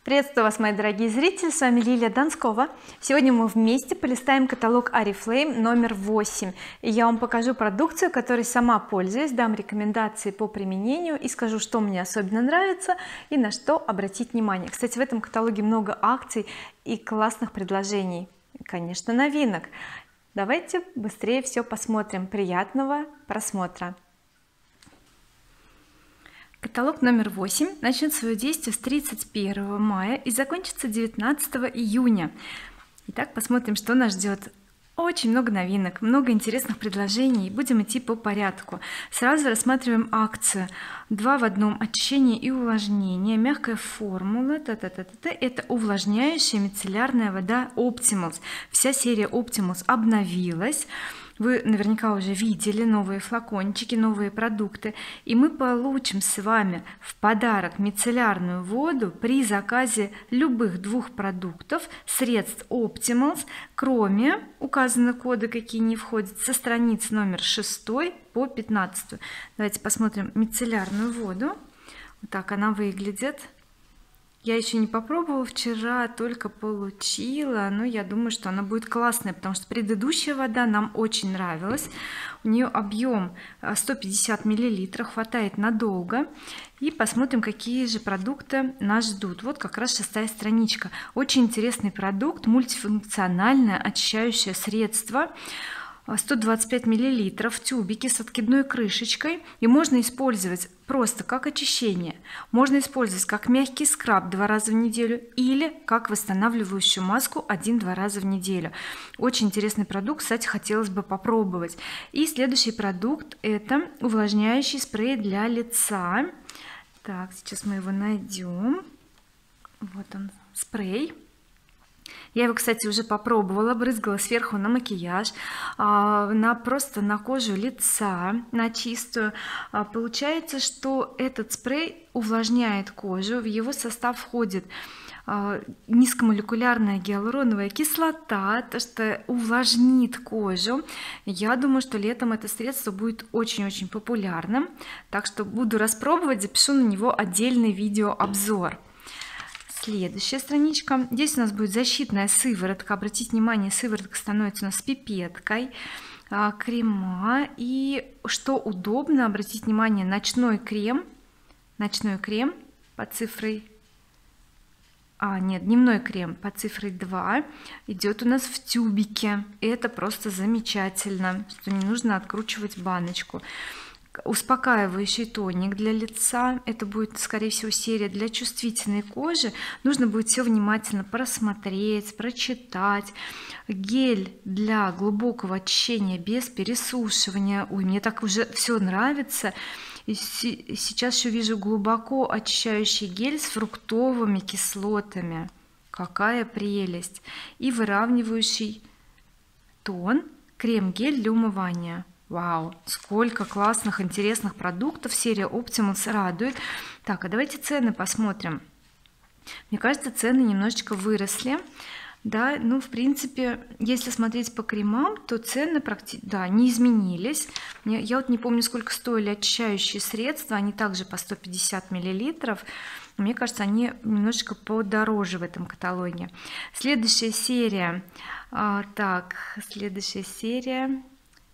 Приветствую вас, мои дорогие зрители, с вами Лилия Донскова. Сегодня мы вместе полистаем каталог Oriflame номер 8, и я вам покажу продукцию, которой сама пользуюсь, дам рекомендации по применению и скажу, что мне особенно нравится и на что обратить внимание. Кстати, в этом каталоге много акций и классных предложений, и, конечно, новинок. Давайте быстрее все посмотрим. Приятного просмотра. Каталог номер 8 начнет свое действие с 31 мая и закончится 19 июня. Итак, посмотрим, что нас ждет. Очень много новинок, много интересных предложений. Будем идти по порядку. Сразу рассматриваем акцию 2 в 1: очищение и увлажнение, мягкая формула. Это увлажняющая мицеллярная вода Optimals. Вся серия Optimals обновилась. Вы наверняка уже видели новые флакончики, новые продукты, и мы получим с вами в подарок мицеллярную воду при заказе любых 2 продуктов, средств Optimals, кроме указаны коды, какие не входят, со страниц номер 6 по 15. Давайте посмотрим мицеллярную воду. Вот так она выглядит. Я еще не попробовала, вчера только получила, но я думаю, что она будет классная, потому что предыдущая вода нам очень нравилась. У нее объем 150 миллилитров, хватает надолго. И посмотрим, какие же продукты нас ждут. Вот как раз 6-я страничка. Очень интересный продукт, мультифункциональное очищающее средство, 125 миллилитров, тюбики с откидной крышечкой, и можно использовать просто как очищение, можно использовать как мягкий скраб 2 раза в неделю или как восстанавливающую маску 1-2 раза в неделю. Очень интересный продукт, кстати, хотелось бы попробовать. И следующий продукт — это увлажняющий спрей для лица. Так, сейчас мы его найдем. Вот он, спрей. Я его, кстати, уже попробовала, брызгала сверху на макияж, просто на кожу лица, на чистую. Получается, что этот спрей увлажняет кожу, в его состав входит низкомолекулярная гиалуроновая кислота, то что увлажнит кожу. Я думаю, что летом это средство будет очень-очень популярным, так что буду распробовать, запишу на него отдельный видеообзор. Следующая страничка. Здесь у нас будет защитная сыворотка. Обратите внимание, сыворотка становится у нас с пипеткой, крема, и что удобно, обратите внимание, ночной крем по цифрой дневной крем по цифре 2 идет у нас в тюбике. Это просто замечательно, что не нужно откручивать баночку. Успокаивающий тоник для лица, это будет, скорее всего, серия для чувствительной кожи. Нужно будет все внимательно просмотреть, прочитать. Гель для глубокого очищения без пересушивания. Ой, мне так уже все нравится. И сейчас еще вижу глубоко очищающий гель с фруктовыми кислотами. Какая прелесть! И выравнивающий тон крем-гель для умывания. Вау, сколько классных, интересных продуктов! Серия Optimals радует. Так, а давайте цены посмотрим. Мне кажется, цены немножечко выросли. Да, ну, в принципе, если смотреть по кремам, то цены практически, да, не изменились. Я вот не помню, сколько стоили очищающие средства. Они также по 150 миллилитров. Мне кажется, они немножечко подороже в этом каталоге. Следующая серия. Следующая серия.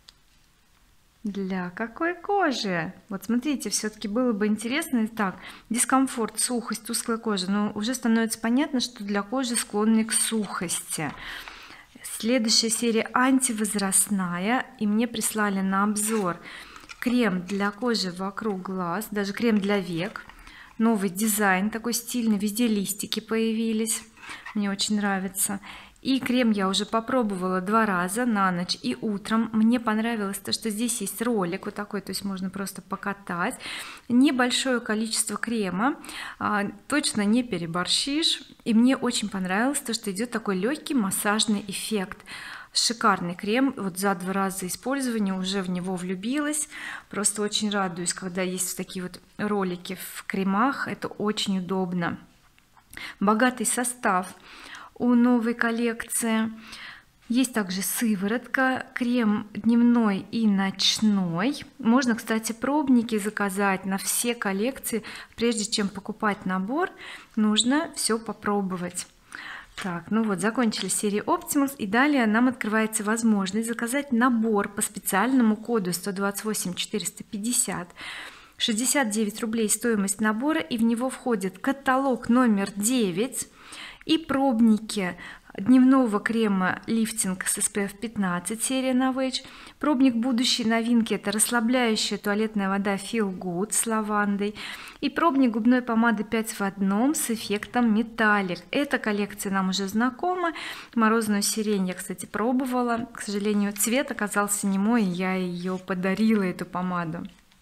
Для какой кожи? Вот смотрите, все-таки было бы интересно. Так, дискомфорт, сухость, тусклая кожа, но уже становится понятно, что для кожи, склонной к сухости. Следующая серия антивозрастная, и мне прислали на обзор крем для кожи вокруг глаз, даже крем для век. Новый дизайн, такой стильный, везде листики появились, мне очень нравится. И крем я уже попробовала 2 раза, на ночь и утром. Мне понравилось то, что здесь есть ролик вот такой, то есть можно просто покатать. Небольшое количество крема, точно не переборщишь. И мне очень понравилось то, что идет такой легкий массажный эффект. Шикарный крем, вот за 2 раза использования уже в него влюбилась. Просто очень радуюсь, когда есть такие вот ролики в кремах, это очень удобно. Богатый состав у новой коллекции. Есть также сыворотка, крем дневной и ночной. Можно, кстати, пробники заказать на все коллекции. Прежде чем покупать набор, нужно все попробовать. Так, ну вот, закончили серию Optimus, и далее нам открывается возможность заказать набор по специальному коду 128 450. 69 рублей стоимость набора, и в него входит каталог номер 9 и пробники дневного крема лифтинг с SPF 15 серия Novage, пробник будущей новинки — это расслабляющая туалетная вода Feel Good с лавандой, и пробник губной помады 5 в 1 с эффектом металлик. Эта коллекция нам уже знакома. Морозную сирень я, кстати, пробовала, к сожалению цвет оказался не мой, я ее подарила, эту помаду.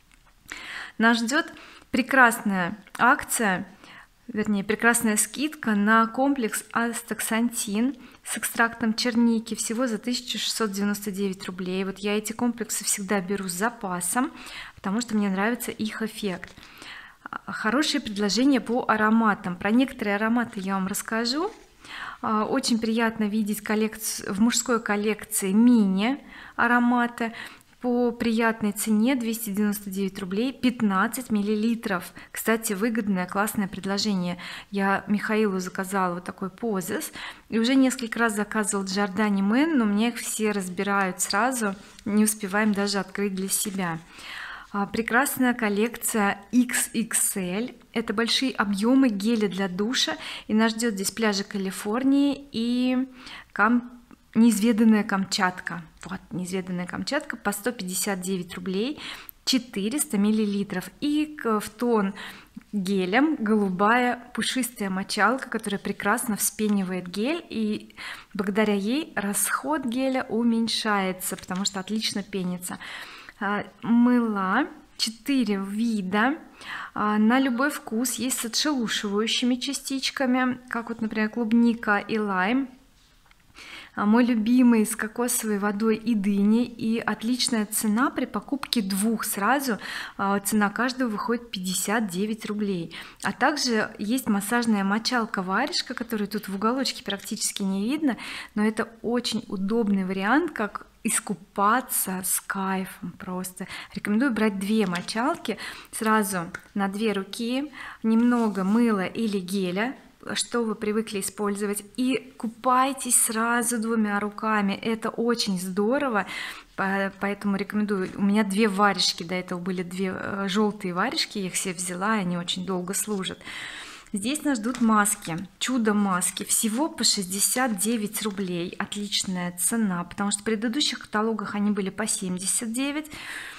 Нас ждет прекрасная акция, вернее прекрасная скидка на комплекс астаксантин с экстрактом черники, всего за 1699 рублей. Вот я эти комплексы всегда беру с запасом, потому что мне нравится их эффект. Хорошие предложения по ароматам. Про некоторые ароматы я вам расскажу. Очень приятно видеть коллекцию в мужской коллекции мини ароматы по приятной цене, 299 рублей, 15 миллилитров. Кстати, выгодное, классное предложение. Я Михаилу заказала вот такой Poses, и уже несколько раз заказывал Giordani Men, но мне их все разбирают сразу, не успеваем даже открыть для себя. Прекрасная коллекция XXL, это большие объемы геля для душа, и нас ждет здесь пляжи Калифорнии и неизведанная Камчатка. Вот, неизведанная Камчатка по 159 рублей, 400 миллилитров, и в тон гелем голубая пушистая мочалка, которая прекрасно вспенивает гель, и благодаря ей расход геля уменьшается, потому что отлично пенится. Мыла 4 вида на любой вкус, есть с отшелушивающими частичками, как вот, например, клубника и лайм. Мой любимый с кокосовой водой и дыней, и отличная цена при покупке двух сразу. Цена каждого выходит 59 рублей. А также есть массажная мочалка варежка, которую тут в уголочке практически не видно, но это очень удобный вариант, как искупаться с кайфом. Просто рекомендую брать две мочалки сразу на две руки, немного мыла или геля, что вы привыкли использовать, и купайтесь сразу двумя руками. Это очень здорово, поэтому рекомендую. У меня две варежки, до этого были две желтые варежки, я их все взяла, и они очень долго служат. Здесь нас ждут маски, чудо маски, всего по 69 рублей, отличная цена, потому что в предыдущих каталогах они были по 79.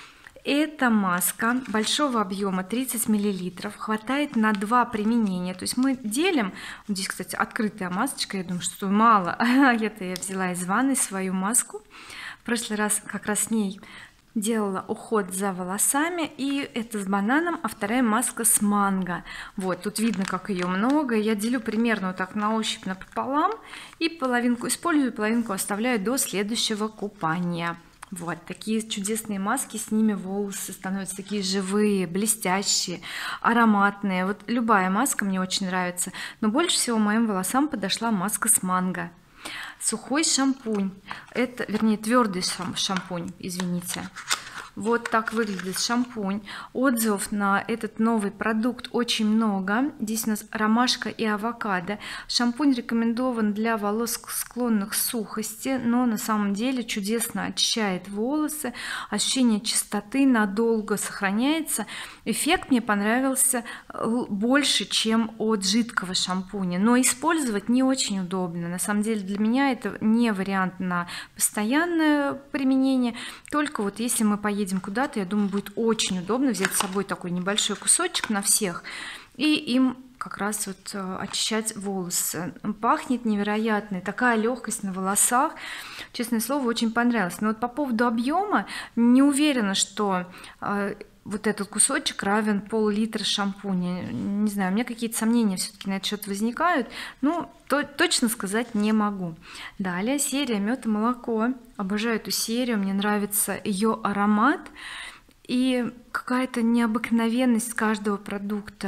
Эта маска большого объема 30 миллилитров, хватает на 2 применения, то есть мы делим. Здесь, кстати, открытая масочка, я думаю, что мало, это я взяла из ванной свою маску, в прошлый раз как раз с ней делала уход за волосами, и это с бананом, а вторая маска с манго. Вот тут видно, как ее много. Я делю примерно вот так на ощупь напополам, и половинку использую, половинку оставляю до следующего купания. Вот такие чудесные маски, с ними волосы становятся такие живые, блестящие, ароматные. Вот любая маска мне очень нравится, но больше всего моим волосам подошла маска с манго. Сухой шампунь, это, вернее, твердый шампунь, извините. Вот так выглядит шампунь. Отзывов на этот новый продукт очень много. Здесь у нас ромашка и авокадо. Шампунь рекомендован для волос, склонных к сухости, но на самом деле чудесно очищает волосы, ощущение чистоты надолго сохраняется. Эффект мне понравился больше, чем от жидкого шампуня, но использовать не очень удобно. На самом деле для меня это не вариант на постоянное применение, только вот если мы поедем куда-то, я думаю, будет очень удобно взять с собой такой небольшой кусочек на всех и им как раз вот очищать волосы. Пахнет невероятно, такая легкость на волосах, честное слово, очень понравилось. Но вот по поводу объема не уверена, что вот этот кусочек равен пол-литра шампуня. Не знаю, у меня какие-то сомнения все-таки на этот счет возникают, но точно сказать не могу. Далее серия мед и молоко. Обожаю эту серию, мне нравится ее аромат и какая-то необыкновенность каждого продукта.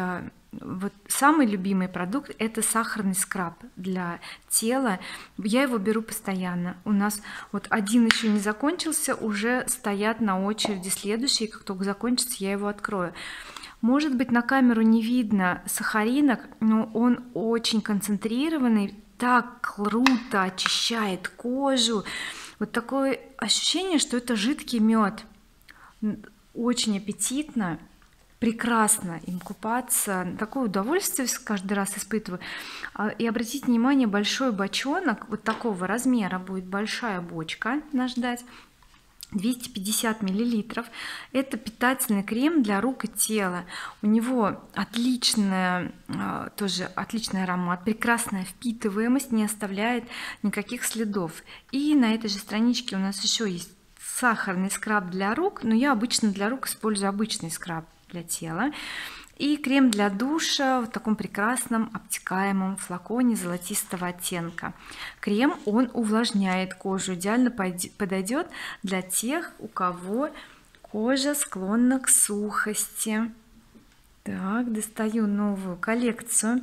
вот самый любимый продукт — это сахарный скраб для тела. Я его беру постоянно. У нас вот один еще не закончился, уже стоят на очереди следующие, как только закончится, я его открою. Может быть, на камеру не видно сахаринок, но он очень концентрированный, так круто очищает кожу. Вот такое ощущение, что это жидкий мед. Очень аппетитно, прекрасно им купаться, такое удовольствие каждый раз испытываю. И обратите внимание, большой бочонок вот такого размера, будет большая бочка нас ждать, 250 миллилитров. Это питательный крем для рук и тела. У него отличная, тоже отличный аромат, прекрасная впитываемость, не оставляет никаких следов. И на этой же страничке у нас еще есть сахарный скраб для рук, но я обычно для рук использую обычный скраб для тела, и крем для душа в таком прекрасном обтекаемом флаконе золотистого оттенка. Крем, он увлажняет кожу, идеально подойдет для тех, у кого кожа склонна к сухости. Так, достаю новую коллекцию.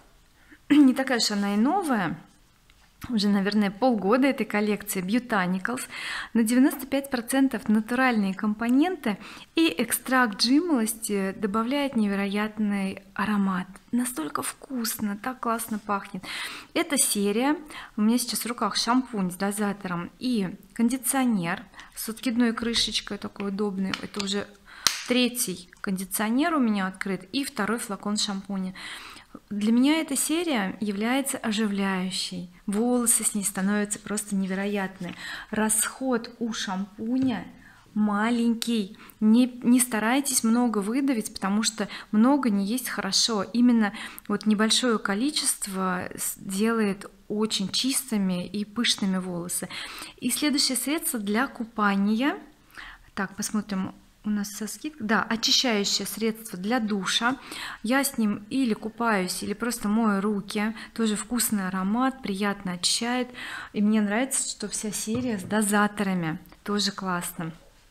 Не такая уж она и новая, уже, наверное, полгода этой коллекции. Botanicals, на 95% натуральные компоненты, и экстракт жимолости добавляет невероятный аромат. Настолько вкусно, так классно пахнет. Эта серия, у меня сейчас в руках шампунь с дозатором и кондиционер с откидной крышечкой, такой удобный. Это уже третий кондиционер у меня открыт и второй флакон шампуня. Для меня эта серия является оживляющей, волосы с ней становятся просто невероятные. Расход у шампуня маленький, не старайтесь много выдавить, потому что много не есть хорошо. Именно вот небольшое количество делает очень чистыми и пышными волосы. И следующее средство для купания. Так, посмотрим, у нас со скидкой, да, очищающее средство для душа. Я с ним или купаюсь, или просто мою руки. Тоже вкусный аромат, приятно очищает. И мне нравится, что вся серия с дозаторами, тоже классно.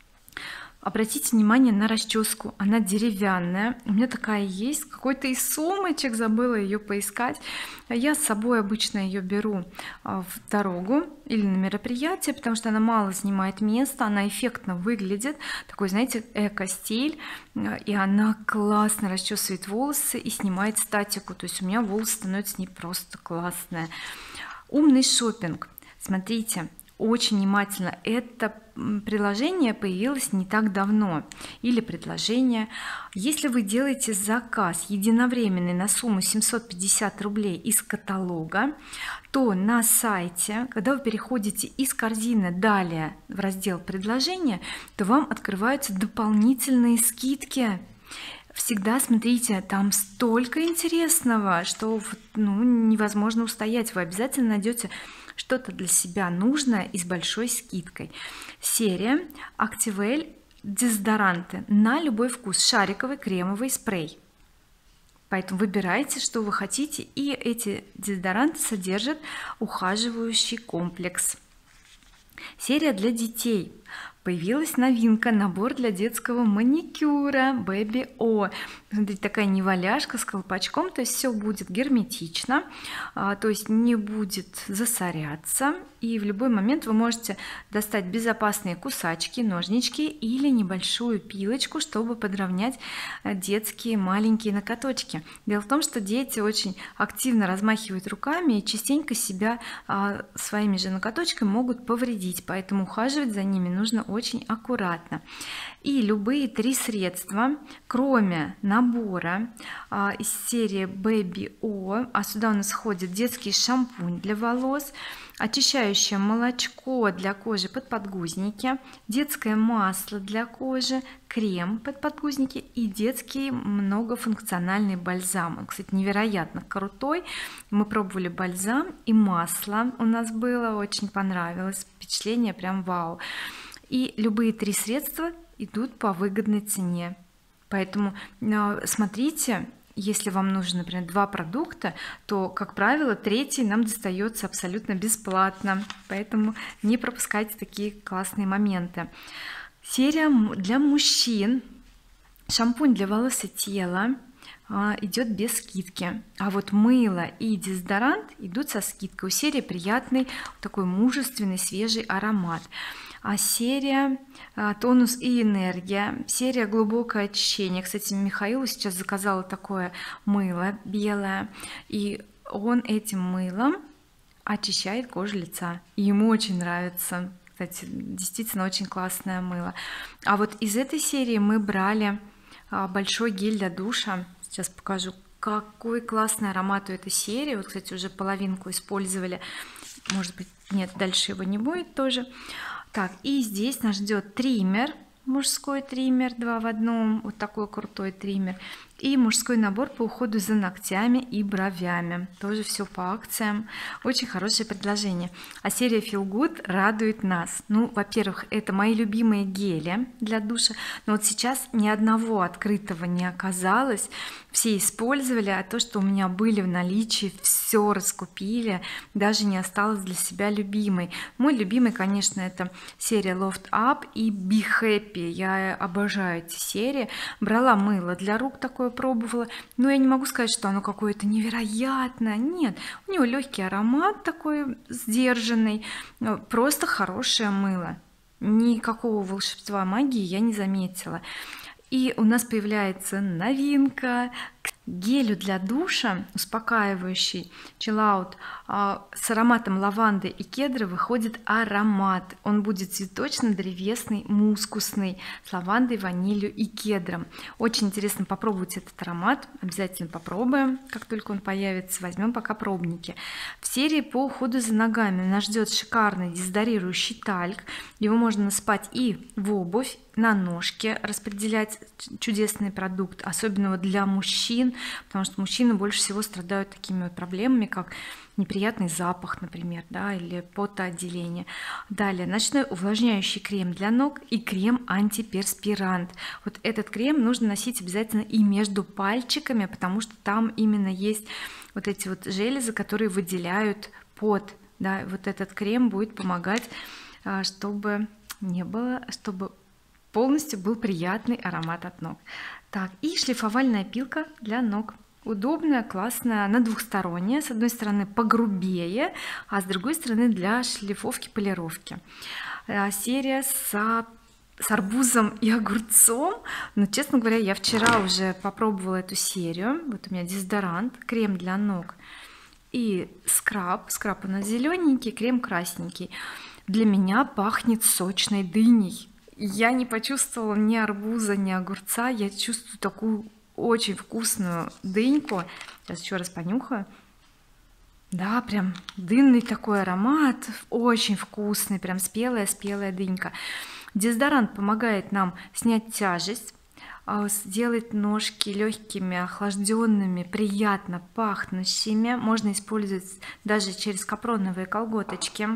Обратите внимание на расческу, она деревянная, у меня такая есть, какой-то из сумочек, забыла ее поискать. Я с собой обычно ее беру в дорогу или на мероприятие, потому что она мало занимает места, она эффектно выглядит, такой, знаете, эко-стиль, и она классно расчесывает волосы и снимает статику, то есть у меня волосы становятся не просто классные. Умный шопинг, смотрите, очень внимательно, это приложение появилось не так давно, или предложение. Если вы делаете заказ единовременный на сумму 750 рублей из каталога, то на сайте, когда вы переходите из корзины далее в раздел предложения, то вам открываются дополнительные скидки. Всегда смотрите, там столько интересного, что невозможно устоять. Вы обязательно найдете что-то для себя нужное и с большой скидкой. Серия Activelle дезодоранты на любой вкус, шариковый, кремовый, спрей. Поэтому выбирайте, что вы хотите, и эти дезодоранты содержат ухаживающий комплекс. Серия для детей. Появилась новинка, набор для детского маникюра Baby O. Смотрите, такая неваляшка с колпачком, то есть все будет герметично, то есть не будет засоряться, и в любой момент вы можете достать безопасные кусачки, ножнички или небольшую пилочку, чтобы подровнять детские маленькие ноготочки. Дело в том, что дети очень активно размахивают руками и частенько себя своими же ноготочками могут повредить, поэтому ухаживать за ними нужно очень аккуратно. И любые три средства, кроме набора из серии Baby O, а сюда у нас входит детский шампунь для волос, очищающее молочко для кожи под подгузники, детское масло для кожи, крем под подгузники и детский многофункциональный бальзам. Он, кстати, невероятно крутой. Мы пробовали бальзам и масло, у нас было, очень понравилось, впечатление прям вау. И любые три средства идут по выгодной цене, поэтому смотрите, если вам нужно, например, два продукта, то, как правило, третий нам достается абсолютно бесплатно, поэтому не пропускайте такие классные моменты. Серия для мужчин, шампунь для волос и тела, идет без скидки, а вот мыло и дезодорант идут со скидкой. У серии приятный такой мужественный свежий аромат. А серия тонус и энергия, серия глубокое очищение. Кстати, Михаилу сейчас заказала такое мыло белое, и он этим мылом очищает кожу лица, и ему очень нравится. Кстати, действительно очень классное мыло. А вот из этой серии мы брали большой гель для душа. Сейчас покажу, какой классный аромат у этой серии. Вот, кстати, уже половинку использовали, может быть, нет, дальше его не будет тоже. Так, и здесь нас ждет триммер, мужской триммер 2 в 1, вот такой крутой триммер, и мужской набор по уходу за ногтями и бровями, тоже все по акциям, очень хорошее предложение. А серия Feel Good радует нас. Ну, во-первых, это мои любимые гели для душа, но вот сейчас ни одного открытого не оказалось, все использовали, а то, что у меня были в наличии, все раскупили, даже не осталось для себя любимой. Мой любимый, конечно, это серия Loft Up и Be Happy. Я обожаю эти серии. Брала мыло для рук такое, пробовала, но я не могу сказать, что оно какое-то невероятное. Нет, у него легкий аромат такой сдержанный, просто хорошее мыло, никакого волшебства, магии я не заметила. И у нас появляется новинка к гелю для душа, успокаивающий Chill Out, с ароматом лаванды и кедра выходит аромат. Он будет цветочно-древесный, мускусный, с лавандой, ванилью и кедром. Очень интересно попробовать этот аромат, обязательно попробуем, как только он появится, возьмем пока пробники. В серии по уходу за ногами нас ждет шикарный дезодорирующий тальк. Его можно насыпать и в обувь, на ножки, распределять чудесный продукт, особенно вот для мужчин, потому что мужчины больше всего страдают такими вот проблемами, как неприятный запах, например, да, или потоотделение. Далее ночной увлажняющий крем для ног и крем антиперспирант. Вот этот крем нужно носить обязательно и между пальчиками, потому что там именно есть вот эти вот железы, которые выделяют пот, да, вот этот крем будет помогать, чтобы не было, чтобы полностью был приятный аромат от ног. Так, и шлифовальная пилка для ног, удобная, классная, она двухсторонняя, с одной стороны погрубее, а с другой стороны для шлифовки, полировки. Серия с арбузом и огурцом, но, честно говоря, я вчера уже попробовала эту серию. Вот у меня дезодорант, крем для ног и скраб у нас зелененький, крем красненький. Для меня пахнет сочной дыней. Я не почувствовала ни арбуза, ни огурца, я чувствую такую очень вкусную дыньку. Сейчас еще раз понюхаю. Да, прям дынный такой аромат, очень вкусный, прям спелая дынька. Дезодорант помогает нам снять тяжесть, сделать ножки легкими, охлажденными, приятно пахнущими. Можно использовать даже через капроновые колготочки.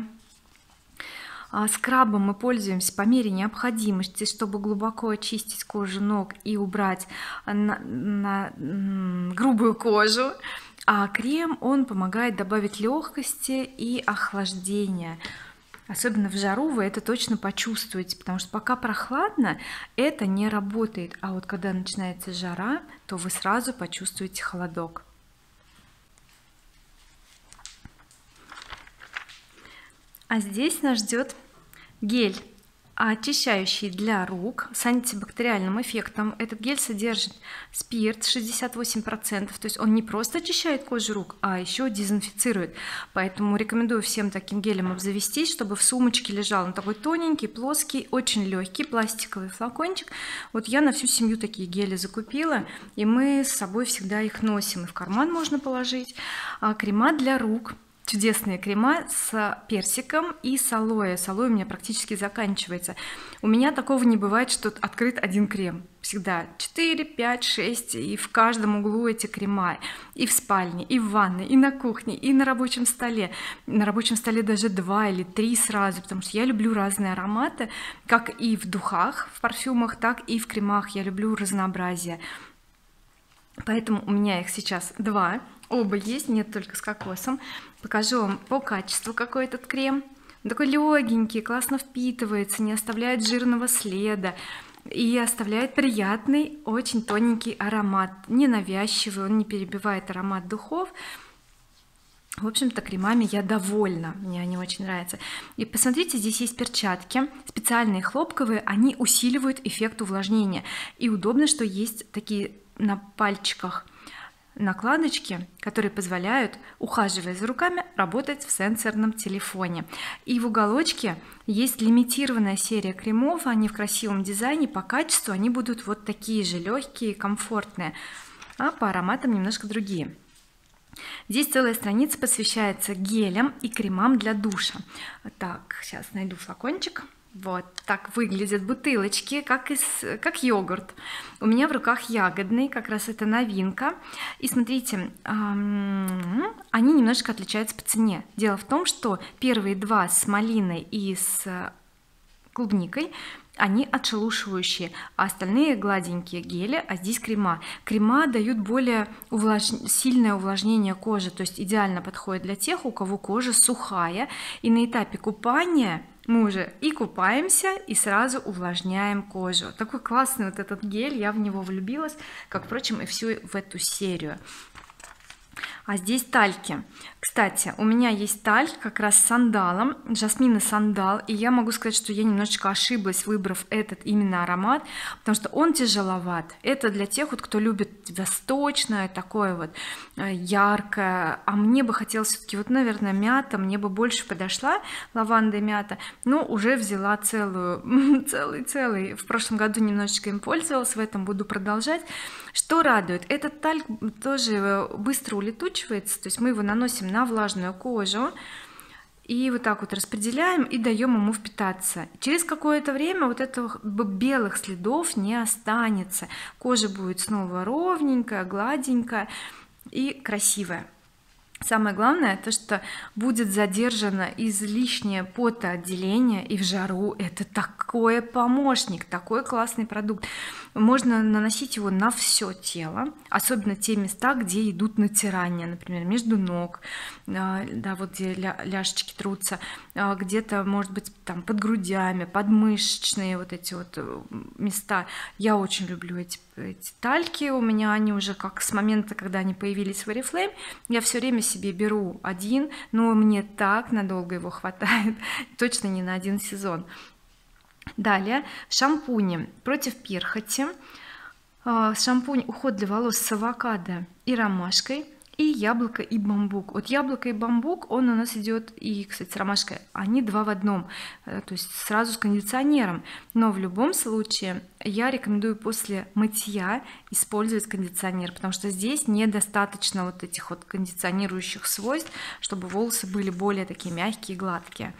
Скрабом мы пользуемся по мере необходимости, чтобы глубоко очистить кожу ног и убрать на грубую кожу. А крем, он помогает добавить легкости и охлаждения. Особенно в жару вы это точно почувствуете, потому что пока прохладно, это не работает, а вот когда начинается жара, то вы сразу почувствуете холодок. А здесь нас ждет гель очищающий для рук с антибактериальным эффектом. Этот гель содержит спирт 68%, то есть он не просто очищает кожу рук, а еще дезинфицирует. Поэтому рекомендую всем таким гелем обзавестись, чтобы в сумочке лежал. Он такой тоненький, плоский, очень легкий, пластиковый флакончик. Вот я на всю семью такие гели закупила, и мы с собой всегда их носим, и в карман можно положить. Крема для рук, чудесные крема с персиком и с алоэ. С алоэ у меня практически заканчивается. У меня такого не бывает, что открыт один крем. Всегда 4, 5, 6, и в каждом углу эти крема. И в спальне, и в ванной, и на кухне, и на рабочем столе. На рабочем столе даже 2 или 3 сразу, потому что я люблю разные ароматы, как и в духах, в парфюмах, так и в кремах. Я люблю разнообразие. Поэтому у меня их сейчас 2. Оба есть, нет, только с кокосом. Покажу вам по качеству, какой этот крем. Он такой легенький, классно впитывается, не оставляет жирного следа. и оставляет приятный, очень тоненький аромат, ненавязчивый, он не перебивает аромат духов. В общем-то, кремами я довольна, мне они очень нравятся. И посмотрите, здесь есть перчатки специальные хлопковые, они усиливают эффект увлажнения, и удобно, что есть такие на пальчиках накладочки, которые позволяют, ухаживая за руками, работать в сенсорном телефоне. И в уголочке есть лимитированная серия кремов, они в красивом дизайне, по качеству они будут вот такие же легкие, комфортные, а по ароматам немножко другие. Здесь целая страница посвящается гелям и кремам для душа. Так, сейчас найду флакончик. Вот так выглядят бутылочки, как йогурт. У меня в руках ягодный, как раз это новинка. И смотрите, они немножко отличаются по цене. Дело в том, что первые два с малиной и с клубникой, они отшелушивающие, а остальные гладенькие гели, а здесь крема дают более сильное увлажнение кожи, то есть идеально подходит для тех, у кого кожа сухая, и на этапе купания мы уже и купаемся, и сразу увлажняем кожу. Такой классный вот этот гель, я в него влюбилась, как впрочем и всю в эту серию. А здесь тальки. Кстати, у меня есть тальк как раз с сандалом, жасмин и сандал, и я могу сказать, что я немножечко ошиблась, выбрав этот именно аромат, потому что он тяжеловат. Это для тех вот, кто любит восточное такое вот яркое, а мне бы хотелось все-таки вот, наверное, мята, мне бы больше подошла лаванда и мята, но уже взяла целый. В прошлом году немножечко им пользовалась, в этом буду продолжать. Что радует, этот тальк тоже быстро улетучивается, то есть мы его наносим на влажную кожу и вот так вот распределяем и даем ему впитаться. Через какое-то время вот этого белых следов не останется, кожа будет снова ровненькая, гладенькая и красивая. Самое главное то, что будет задержано излишнее потоотделение, и в жару это такой помощник, такой классный продукт. Можно наносить его на все тело, особенно те места, где идут натирания, например, между ног, да, вот где ляжечки трутся, где-то, может быть, там под грудями, подмышечные вот эти вот места. Я очень люблю эти тальки, у меня они уже как с момента, когда они появились в Oriflame, я все время себе беру один, но мне так надолго его хватает, точно не на один сезон. Далее шампуни против перхоти, шампунь уход для волос с авокадо и ромашкой, и яблоко и бамбук. Вот яблоко и бамбук, он у нас идет, и, кстати, с ромашкой, они два в одном, то есть сразу с кондиционером. Но в любом случае я рекомендую после мытья использовать кондиционер, потому что здесь недостаточно вот этих вот кондиционирующих свойств, чтобы волосы были более такие мягкие и гладкие.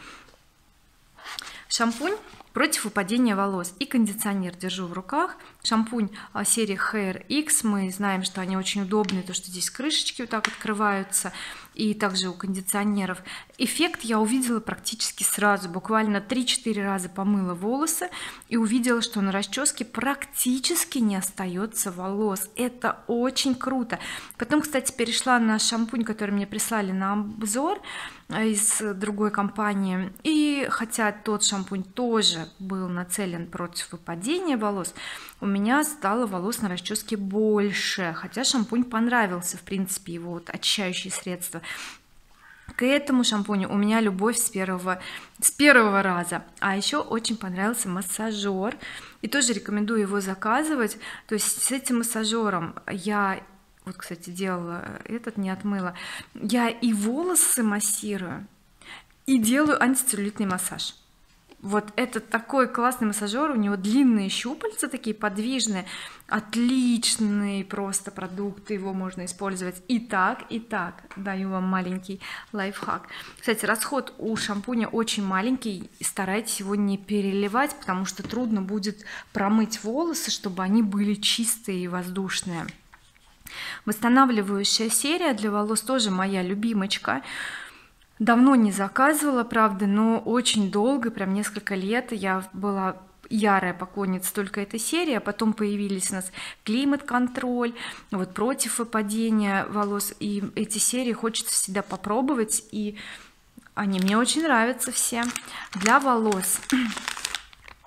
Шампунь против выпадения волос и кондиционер держу в руках. Шампунь серии Hair X, мы знаем, что они очень удобные, то что здесь крышечки вот так открываются, и также у кондиционеров. Эффект я увидела практически сразу, буквально 3-4 раза помыла волосы и увидела, что на расческе практически не остается волос. Это очень круто. Потом, кстати, перешла на шампунь, который мне прислали на обзор из другой компании, и хотя тот шампунь тоже был нацелен против выпадения волос, у меня стало волос на расческе больше, хотя шампунь понравился, в принципе, его вот очищающие средства. К этому шампуню у меня любовь с первого раза. А еще очень понравился массажер, и тоже рекомендую его заказывать. То есть с этим массажером я вот, кстати, делала этот, не отмыла, я и волосы массирую, и делаю антицеллюлитный массаж. Вот это такой классный массажер, у него длинные щупальца такие подвижные, отличный просто продукт, его можно использовать и так, даю вам маленький лайфхак. Кстати, расход у шампуня очень маленький, старайтесь его не переливать, потому что трудно будет промыть волосы, чтобы они были чистые и воздушные. Восстанавливающая серия для волос тоже моя любимочка. Давно не заказывала, правда, но очень долго, прям несколько лет я была ярая поклонница только этой серии, а потом появились у нас климат-контроль, вот против выпадения волос, и эти серии хочется всегда попробовать, и они мне очень нравятся все. Для волос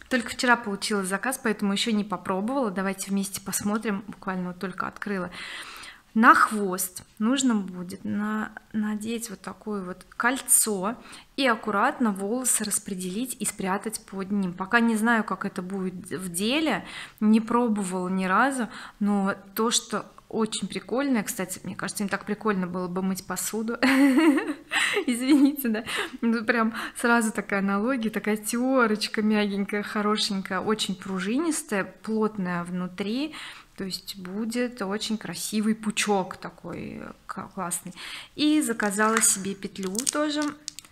Только вчера получила заказ, поэтому еще не попробовала. Давайте вместе посмотрим. Буквально вот только открыла. На хвост нужно будет надеть вот такое вот кольцо и аккуратно волосы распределить и спрятать под ним. Пока не знаю, как это будет в деле, не пробовала ни разу, но то, что очень прикольно, кстати, мне кажется, не так прикольно было бы мыть посуду. Извините, да, ну, прям сразу такая аналогия, такая терочка мягенькая, хорошенькая, очень пружинистая, плотная внутри. То есть будет очень красивый пучок такой классный. И заказала себе петлю тоже.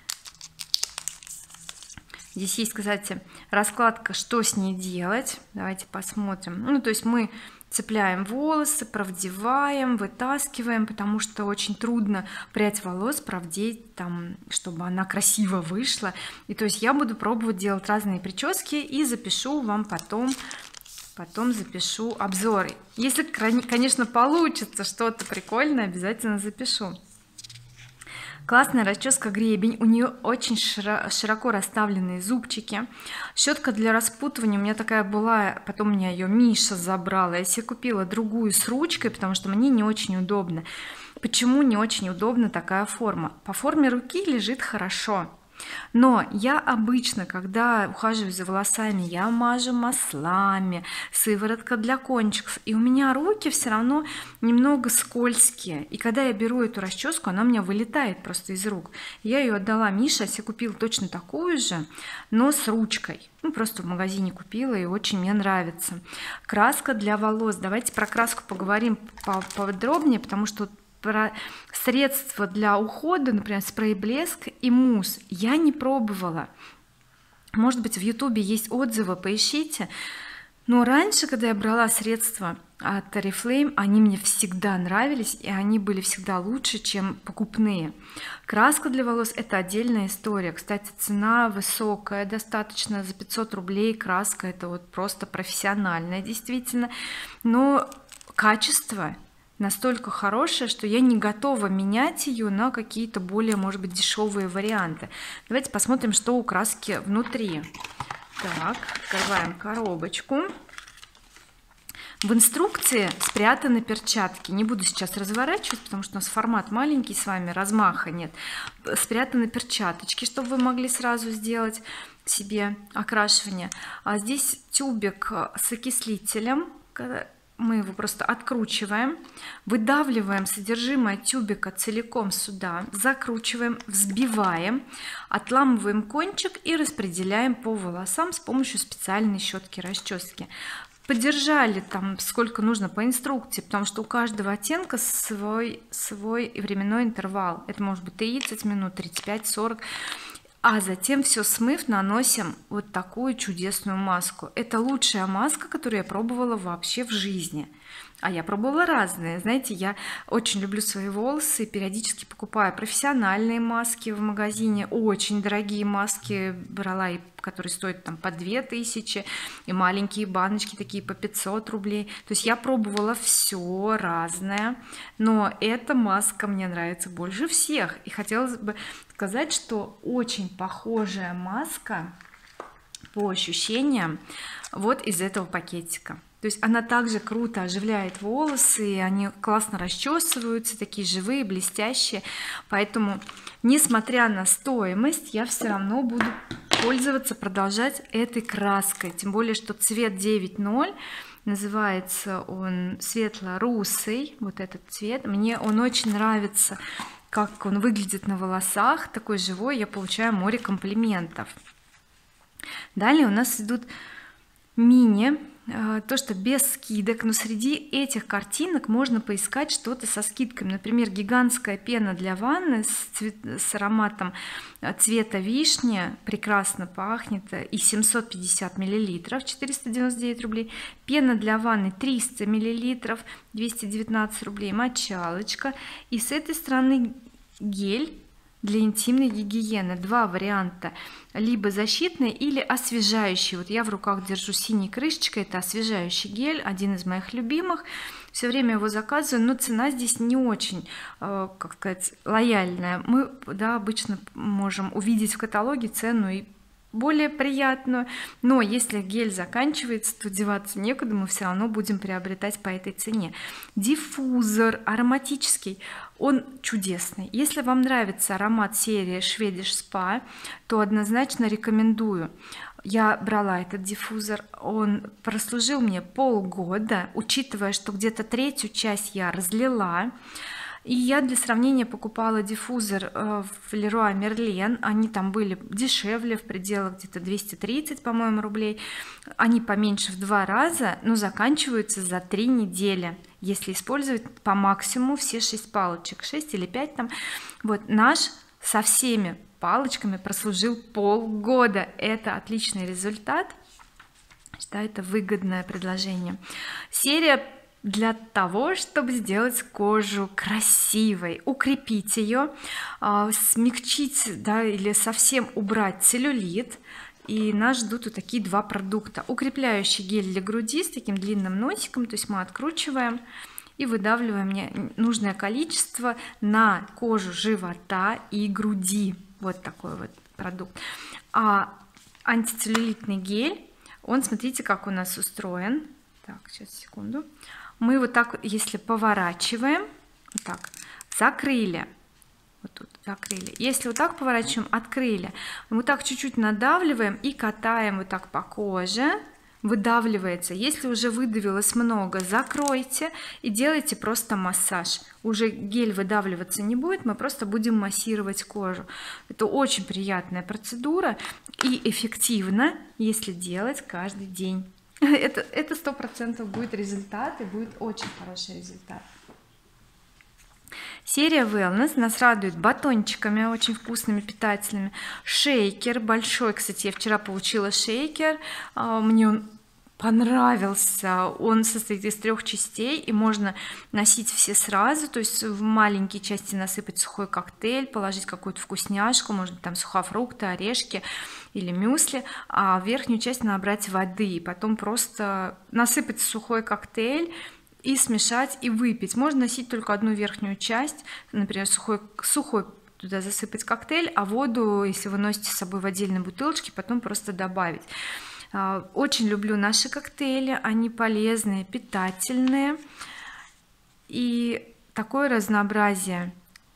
Здесь есть, кстати, раскладка, что с ней делать. Давайте посмотрим. Ну, то есть мы цепляем волосы, провдеваем, вытаскиваем, потому что очень трудно прядь волос провдеть там, чтобы она красиво вышла. И то есть я буду пробовать делать разные прически и запишу вам потом запишу обзор. Если, конечно, получится что-то прикольное, обязательно запишу. Классная расческа гребень, у нее очень широко расставленные зубчики. Щетка для распутывания у меня такая была, потом у меня ее Миша забрала. Я себе купила другую с ручкой, потому что мне не очень удобно. Почему не очень удобна такая форма? По форме руки лежит хорошо, но я обычно, когда ухаживаю за волосами, я мажу маслами, сыворотка для кончиков, и у меня руки все равно немного скользкие, и когда я беру эту расческу, она у меня вылетает просто из рук. Я ее отдала Мише, я себе купила точно такую же, но с ручкой, ну, просто в магазине купила, и очень мне нравится. Краска для волос, давайте про краску поговорим подробнее, потому что про средства для ухода, например, спрей блеск и мусс я не пробовала. Может быть, в ютубе есть отзывы, поищите. Но раньше, когда я брала средства от Oriflame, они мне всегда нравились, и они были всегда лучше, чем покупные. Краска для волос — это отдельная история. Кстати, цена высокая достаточно, за 500 рублей краска — это вот просто профессиональная действительно, но качество настолько хорошая, что я не готова менять ее на какие-то более, может быть, дешевые варианты. Давайте посмотрим, что у краски внутри. Так, открываем коробочку. В инструкции спрятаны перчатки. Не буду сейчас разворачивать, потому что у нас формат маленький с вами, размаха нет. Спрятаны перчаточки, чтобы вы могли сразу сделать себе окрашивание. А здесь тюбик с окислителем. Мы его просто откручиваем, выдавливаем содержимое тюбика целиком сюда, закручиваем, взбиваем, отламываем кончик и распределяем по волосам с помощью специальной щетки расчески. Подержали там сколько нужно по инструкции, потому что у каждого оттенка свой временной интервал. Это может быть 30 минут, 35, 40. А затем, все смыв, наносим вот такую чудесную маску. Это лучшая маска, которую я пробовала вообще в жизни. А я пробовала разные, знаете, я очень люблю свои волосы, периодически покупаю профессиональные маски в магазине, очень дорогие маски брала, и которые стоят там по 2000, и маленькие баночки такие по 500 рублей. То есть я пробовала все разное, но эта маска мне нравится больше всех. И хотелось бы сказать, что очень похожая маска по ощущениям вот из этого пакетика. То есть она также круто оживляет волосы, и они классно расчесываются, такие живые, блестящие. Поэтому, несмотря на стоимость, я все равно буду пользоваться, продолжать этой краской. Тем более, что цвет 9.0, называется он светло-русый, вот этот цвет. Мне он очень нравится, как он выглядит на волосах, такой живой, я получаю море комплиментов. Далее у нас идут мини, то что без скидок, но среди этих картинок можно поискать что-то со скидками. Например, гигантская пена для ванны с ароматом цвета вишни, прекрасно пахнет, и 750 миллилитров, 499 рублей. Пена для ванны 300 миллилитров, 219 рублей. Мочалочка. И с этой стороны гель для интимной гигиены. Два варианта: либо защитный или освежающий. Вот я в руках держу синей крышечкой, это освежающий гель, один из моих любимых, все время его заказываю, но цена здесь не очень, как сказать, лояльная. Мы, да, обычно можем увидеть в каталоге цену и более приятную, но если гель заканчивается, то деваться некуда, мы все равно будем приобретать по этой цене. Диффузор ароматический, он чудесный. Если вам нравится аромат серии Swedish Spa, то однозначно рекомендую. Я брала этот диффузор, он прослужил мне полгода, учитывая, что где-то третью часть я разлила. И я для сравнения покупала диффузор в Leroy Merlin, они там были дешевле, в пределах где-то 230, по-моему, рублей. Они поменьше в 2 раза, но заканчиваются за 3 недели, если использовать по максимуму все 6 палочек, 6 или 5 там. Вот наш со всеми палочками прослужил полгода. Это отличный результат, считаю, это выгодное предложение. Серия для того, чтобы сделать кожу красивой, укрепить ее, смягчить, да, или совсем убрать целлюлит. И нас ждут вот такие 2 продукта: укрепляющий гель для груди с таким длинным носиком, то есть мы откручиваем и выдавливаем нужное количество на кожу живота и груди. Вот такой вот продукт. А антицеллюлитный гель, он, смотрите, как у нас устроен. Так, сейчас, секунду. Мы вот так, если поворачиваем, вот так закрыли, вот тут закрыли, если вот так поворачиваем, открыли, мы так чуть-чуть надавливаем и катаем вот так по коже, выдавливается. Если уже выдавилось много, закройте и делайте просто массаж. Уже гель выдавливаться не будет, мы просто будем массировать кожу. Это очень приятная процедура и эффективно, если делать каждый день. Это 100% будет результат, и будет очень хороший результат. Серия Wellness нас радует батончиками очень вкусными, питательными. Шейкер большой, кстати, я вчера получила шейкер, мне он понравился. Он состоит из 3 частей, и можно носить все сразу, то есть в маленькие части насыпать сухой коктейль, положить какую-то вкусняшку, может быть там сухофрукты, орешки или мюсли, а в верхнюю часть набрать воды, и потом просто насыпать сухой коктейль и смешать и выпить. Можно носить только одну верхнюю часть, например, сухой туда засыпать коктейль, а воду, если вы носите с собой в отдельной бутылочке, потом просто добавить. Очень люблю наши коктейли, они полезные, питательные, и такое разнообразие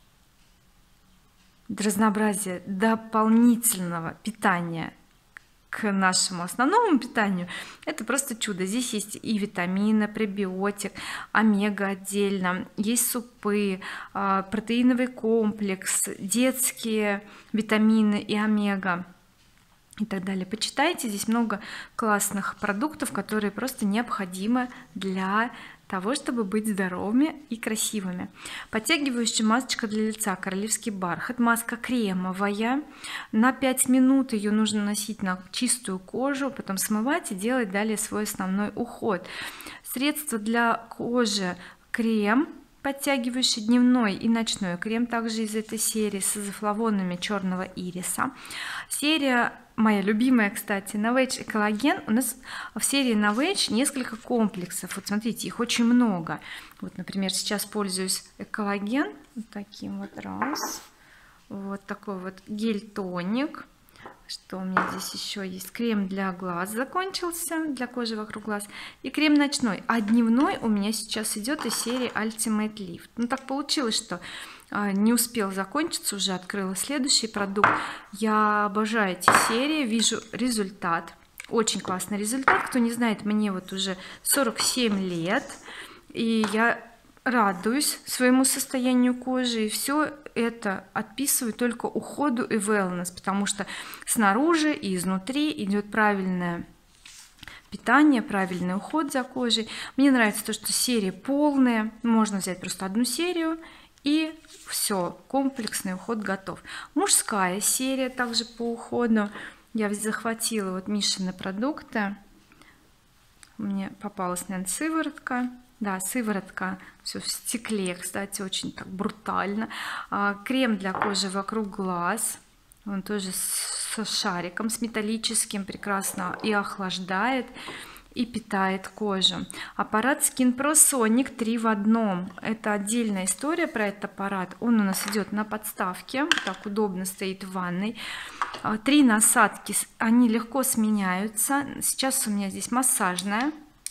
дополнительного питания к нашему основному питанию, это просто чудо. Здесь есть и витамины, пребиотик, омега отдельно, есть супы, протеиновый комплекс, детские витамины и омега и так далее. Почитайте, здесь много классных продуктов, которые просто необходимы для того, чтобы быть здоровыми и красивыми. Подтягивающая масочка для лица королевский бархат, маска кремовая, на 5 минут ее нужно носить на чистую кожу, потом смывать и делать далее свой основной уход. Средство для кожи крем подтягивающий дневной и ночной крем, также из этой серии с изофлавонами черного ириса. Серия моя любимая, кстати, Novage Экологен. У нас в серии Novage несколько комплексов, вот смотрите, их очень много. Вот, например, сейчас пользуюсь Экологен вот таким вот, раз, вот такой вот гель-тоник. Что у меня здесь еще есть? Крем для глаз закончился, для кожи вокруг глаз, и крем ночной. А дневной у меня сейчас идет из серии Ultimate Lift. Ну так получилось, что не успел закончиться, уже открыла следующий продукт. Я обожаю эти серии, вижу результат, очень классный результат. Кто не знает, мне вот уже 47 лет, и я радуюсь своему состоянию кожи, и все это отписываю только уходу и wellness, потому что снаружи и изнутри идет правильное питание, правильный уход за кожей. Мне нравится то, что серия полная, можно взять просто одну серию и все, комплексный уход готов. Мужская серия также по уходу. Я захватила вот Мишины продукты, мне попалась, наверное, сыворотка. Да, сыворотка, все в стекле, кстати, очень так брутально. Крем для кожи вокруг глаз, он тоже с шариком, с металлическим, прекрасно и охлаждает, и питает кожу. Аппарат Skin Pro Sonic 3 в одном, это отдельная история про этот аппарат. Он у нас идет на подставке, так удобно стоит в ванной. 3 насадки, они легко сменяются. Сейчас у меня здесь массажная,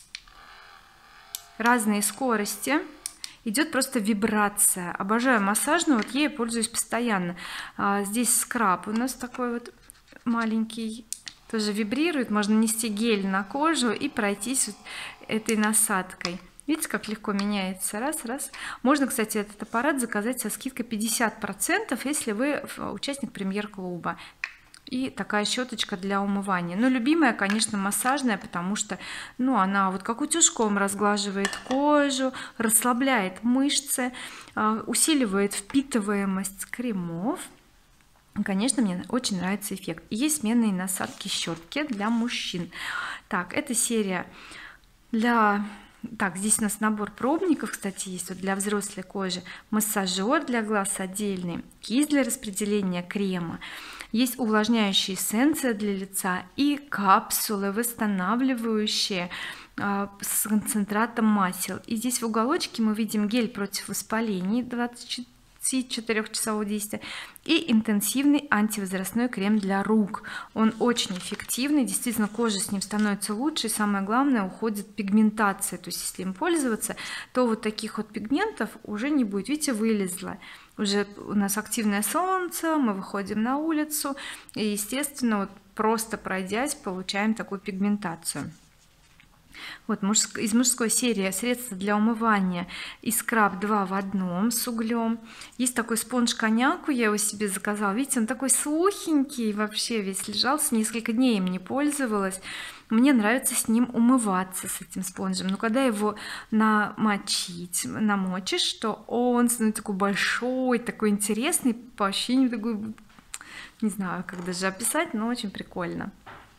разные скорости, идет просто вибрация. Обожаю массажную, вот ей пользуюсь постоянно. Здесь скраб у нас такой вот маленький, тоже вибрирует, можно нанести гель на кожу и пройтись вот этой насадкой. Видите, как легко меняется, раз. Можно, кстати, этот аппарат заказать со скидкой 50%, если вы участник премьер-клуба. И такая щеточка для умывания. Но любимая, конечно, массажная, потому что она вот как утюжком разглаживает кожу, расслабляет мышцы, усиливает впитываемость кремов. Конечно, мне очень нравится эффект. Есть сменные насадки щетки для мужчин. Так, эта серия для... Так, здесь у нас набор пробников, кстати, есть вот для взрослой кожи, массажер для глаз отдельный, кисть для распределения крема, есть увлажняющая эссенция для лица и капсулы восстанавливающие с концентратом масел. И здесь в уголочке мы видим гель против воспалений 24-часового действия и интенсивный антивозрастной крем для рук. Он очень эффективный, действительно кожа с ним становится лучше, и самое главное, уходит пигментация. То есть если им пользоваться, то вот таких вот пигментов уже не будет. Видите, вылезла, уже у нас активное солнце, мы выходим на улицу, и естественно вот просто пройдясь получаем такую пигментацию. Вот из мужской серии средства для умывания и скраб 2 в одном с углем. Есть такой спонж коньяку, я его себе заказала, видите, он такой сухенький, вообще весь лежался, несколько дней им не пользовалась. Мне нравится с ним умываться, с этим спонжем, но когда его намочишь, что он становится такой большой, такой интересный, по ощущению такой, не знаю как даже описать, но очень прикольно.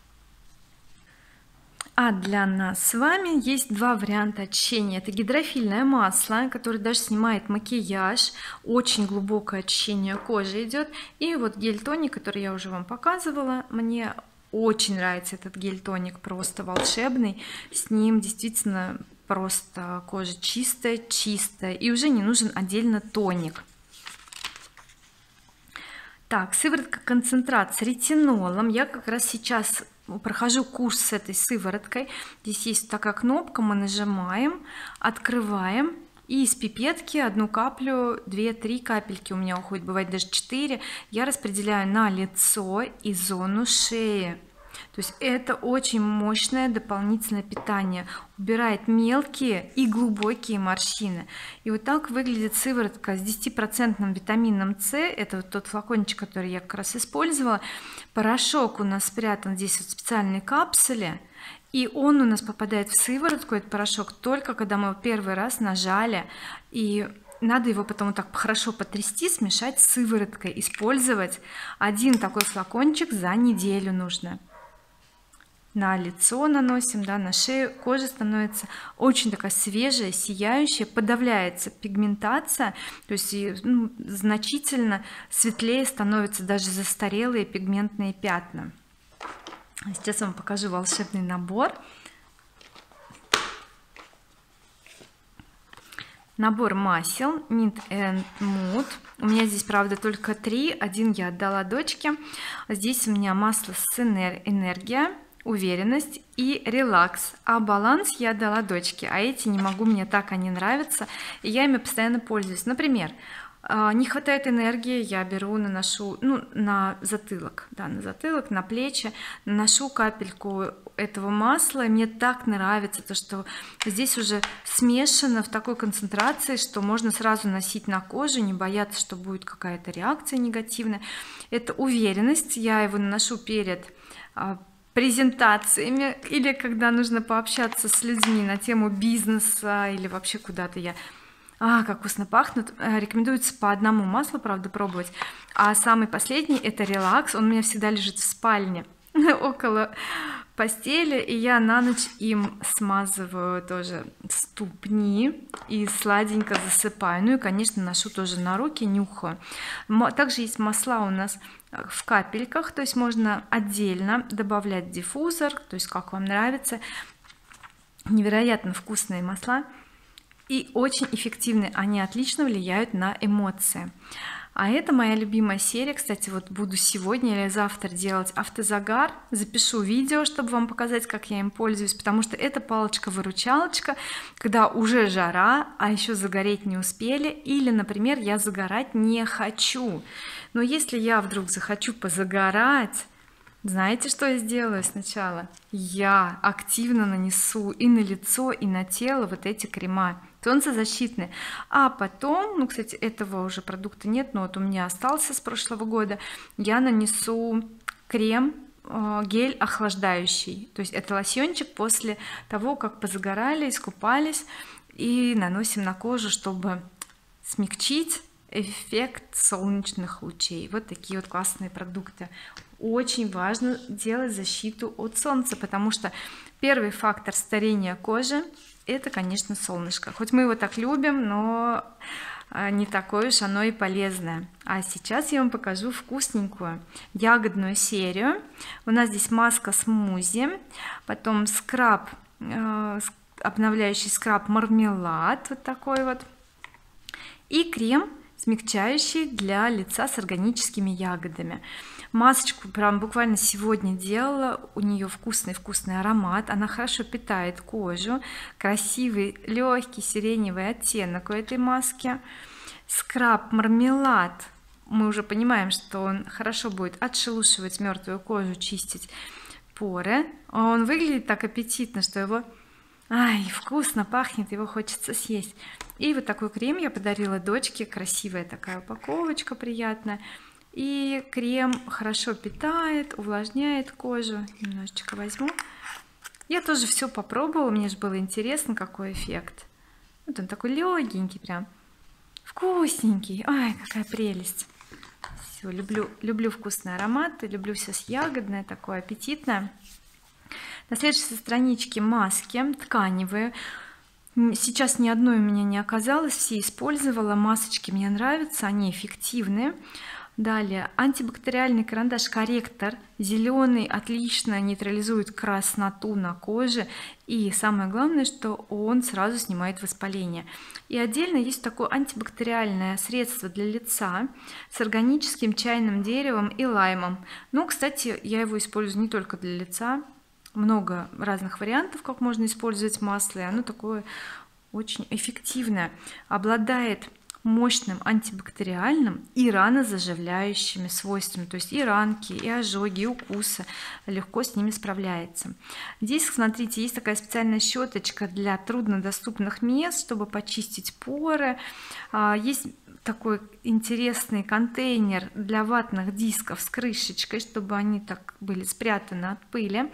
А для нас с вами есть два варианта очищения. Это гидрофильное масло, которое даже снимает макияж, очень глубокое очищение кожи идет, и вот гель-тоник, который я уже вам показывала. Мне очень нравится этот гель-тоник, просто волшебный, с ним действительно просто кожа чистая, и уже не нужен отдельно тоник. Так, сыворотка концентрат с ретинолом. Я как раз сейчас прохожу курс с этой сывороткой. Здесь есть такая кнопка, мы нажимаем, открываем, и из пипетки одну каплю, 2-3 капельки у меня уходит, бывает даже 4, я распределяю на лицо и зону шеи. То есть это очень мощное дополнительное питание, убирает мелкие и глубокие морщины. И вот так выглядит сыворотка с 10% витамином С. Это вот тот флакончик, который я как раз использовала. Порошок у нас спрятан здесь вот в специальной капсуле, и он у нас попадает в сыворотку, этот порошок, только когда мы первый раз нажали, и надо его потом вот так хорошо потрясти, смешать с сывороткой, использовать один такой флакончик за неделю нужно. На лицо наносим, да, на шею, кожа становится очень такая свежая, сияющая, подавляется пигментация, то есть значительно светлее становятся даже застарелые пигментные пятна. Сейчас вам покажу волшебный набор. Набор масел Mint and Mood. У меня здесь, правда, только 3, один я отдала дочке. Здесь у меня масло с энергия, уверенность и релакс, а баланс я дала дочке, а эти не могу, мне так они нравятся, и я ими постоянно пользуюсь. Например, не хватает энергии, я беру, наношу на затылок, да, на затылок, на плечи, наношу капельку этого масла, и мне так нравится то, что здесь уже смешано в такой концентрации, что можно сразу носить на кожу, не бояться, что будет какая-то реакция негативная. Это уверенность, я его наношу перед презентациями или когда нужно пообщаться с людьми на тему бизнеса или вообще куда-то я как вкусно пахнут. Рекомендуется по одному маслу, правда, пробовать. А самый последний это релакс, он у меня всегда лежит в спальне около постели, и я на ночь им смазываю тоже ступни и сладенько засыпаю. Ну и конечно ношу тоже на руки, нюхаю. Также есть масла у нас в капельках, то есть можно отдельно добавлять диффузор, то есть как вам нравится. невероятно вкусные масла и очень эффективны, они отлично влияют на эмоции. А это моя любимая серия. Кстати, вот буду сегодня или завтра делать автозагар, запишу видео, чтобы вам показать, как я им пользуюсь, потому что это палочка-выручалочка, когда уже жара, а еще загореть не успели, или, например, я загорать не хочу, но если я вдруг захочу позагорать, знаете, что я сделаю сначала? Я активно нанесу и на лицо, и на тело вот эти крема солнцезащитные, а потом, ну, кстати, этого уже продукта нет, но вот у меня остался с прошлого года, я нанесу крем гель охлаждающий, то есть это лосьончик после того, как позагорали, искупались, и наносим на кожу, чтобы смягчить эффект солнечных лучей. Вот такие вот классные продукты. Очень важно делать защиту от солнца, потому что первый фактор старения кожи — это, конечно, солнышко. Хоть мы его так любим, но не такое уж оно и полезное. А сейчас я вам покажу вкусненькую ягодную серию. У нас здесь маска смузи, потом скраб, обновляющий скраб мармелад, вот такой вот, и крем смягчающий для лица с органическими ягодами. Масочку прям буквально сегодня делала, у нее вкусный аромат, она хорошо питает кожу, красивый легкий сиреневый оттенок у этой маски. Скраб мармелад, мы уже понимаем, что он хорошо будет отшелушивать мертвую кожу, чистить поры. Он выглядит так аппетитно, что его вкусно пахнет, его хочется съесть. И вот такой крем я подарила дочке, красивая такая упаковочка, приятная. И крем хорошо питает, увлажняет кожу. Немножечко возьму. Я тоже все попробовала, мне же было интересно, какой эффект. Вот он такой легенький, прям вкусненький. Ай, какая прелесть. Все, люблю вкусные ароматы, люблю все ягодное, такое аппетитное. На следующей страничке маски тканевые. Сейчас ни одной у меня не оказалось, все использовала. Масочки мне нравятся, они эффективны. Далее антибактериальный карандаш корректор зеленый, отлично нейтрализует красноту на коже, и самое главное, что он сразу снимает воспаление. И отдельно есть такое антибактериальное средство для лица с органическим чайным деревом и лаймом. Ну, кстати, я его использую не только для лица, много разных вариантов, как можно использовать масло, и оно такое очень эффективное, обладает мощным антибактериальным и ранозаживляющими свойствами, то есть и ранки, и ожоги, и укусы легко с ними справляется. Здесь, смотрите, есть такая специальная щеточка для труднодоступных мест, чтобы почистить поры. Есть такой интересный контейнер для ватных дисков с крышечкой, чтобы они так были спрятаны от пыли.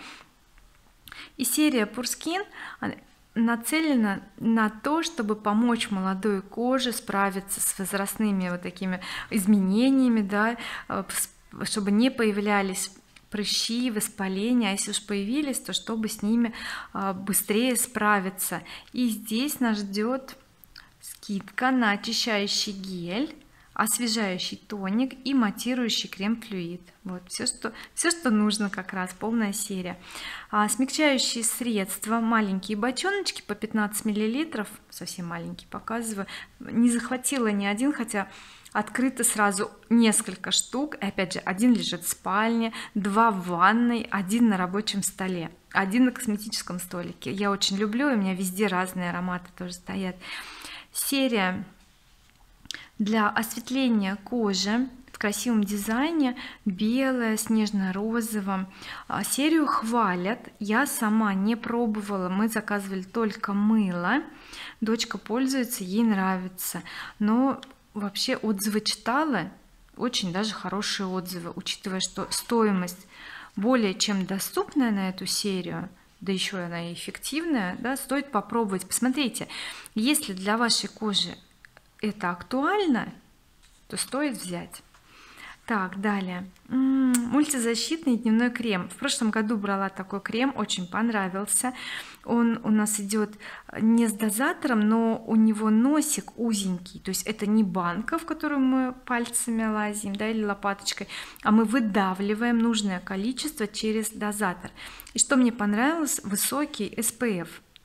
И серия Pure Skin нацелена на то, чтобы помочь молодой коже справиться с возрастными вот такими изменениями, да, чтобы не появлялись прыщи, воспаления, а если уж появились, то чтобы с ними быстрее справиться. И здесь нас ждет скидка на очищающий гель, освежающий тоник и матирующий крем-флюид. Вот все, что нужно, как раз полная серия. Смягчающие средства, маленькие бочоночки по 15 мл, совсем маленькие показываю. Не захватила ни один, хотя открыто сразу несколько штук. И опять же, один лежит в спальне, 2 в ванной, 1 на рабочем столе, 1 на косметическом столике. Я очень люблю, и у меня везде разные ароматы тоже стоят. Серия для осветления кожи в красивом дизайне, белая с нежно-розовым. Серию хвалят, я сама не пробовала, мы заказывали только мыло, дочка пользуется, ей нравится, но вообще отзывы читала, очень даже хорошие отзывы, учитывая, что стоимость более чем доступная на эту серию, да еще она и эффективная, да, стоит попробовать. Посмотрите, если для вашей кожи это актуально, то стоит взять. Так, далее мультизащитный дневной крем. В прошлом году брала такой крем, очень понравился. Он у нас идет не с дозатором, но у него носик узенький, то есть это не банка, в которую мы пальцами лазим, да, или лопаточкой, а мы выдавливаем нужное количество через дозатор. И что мне понравилось, высокий SPF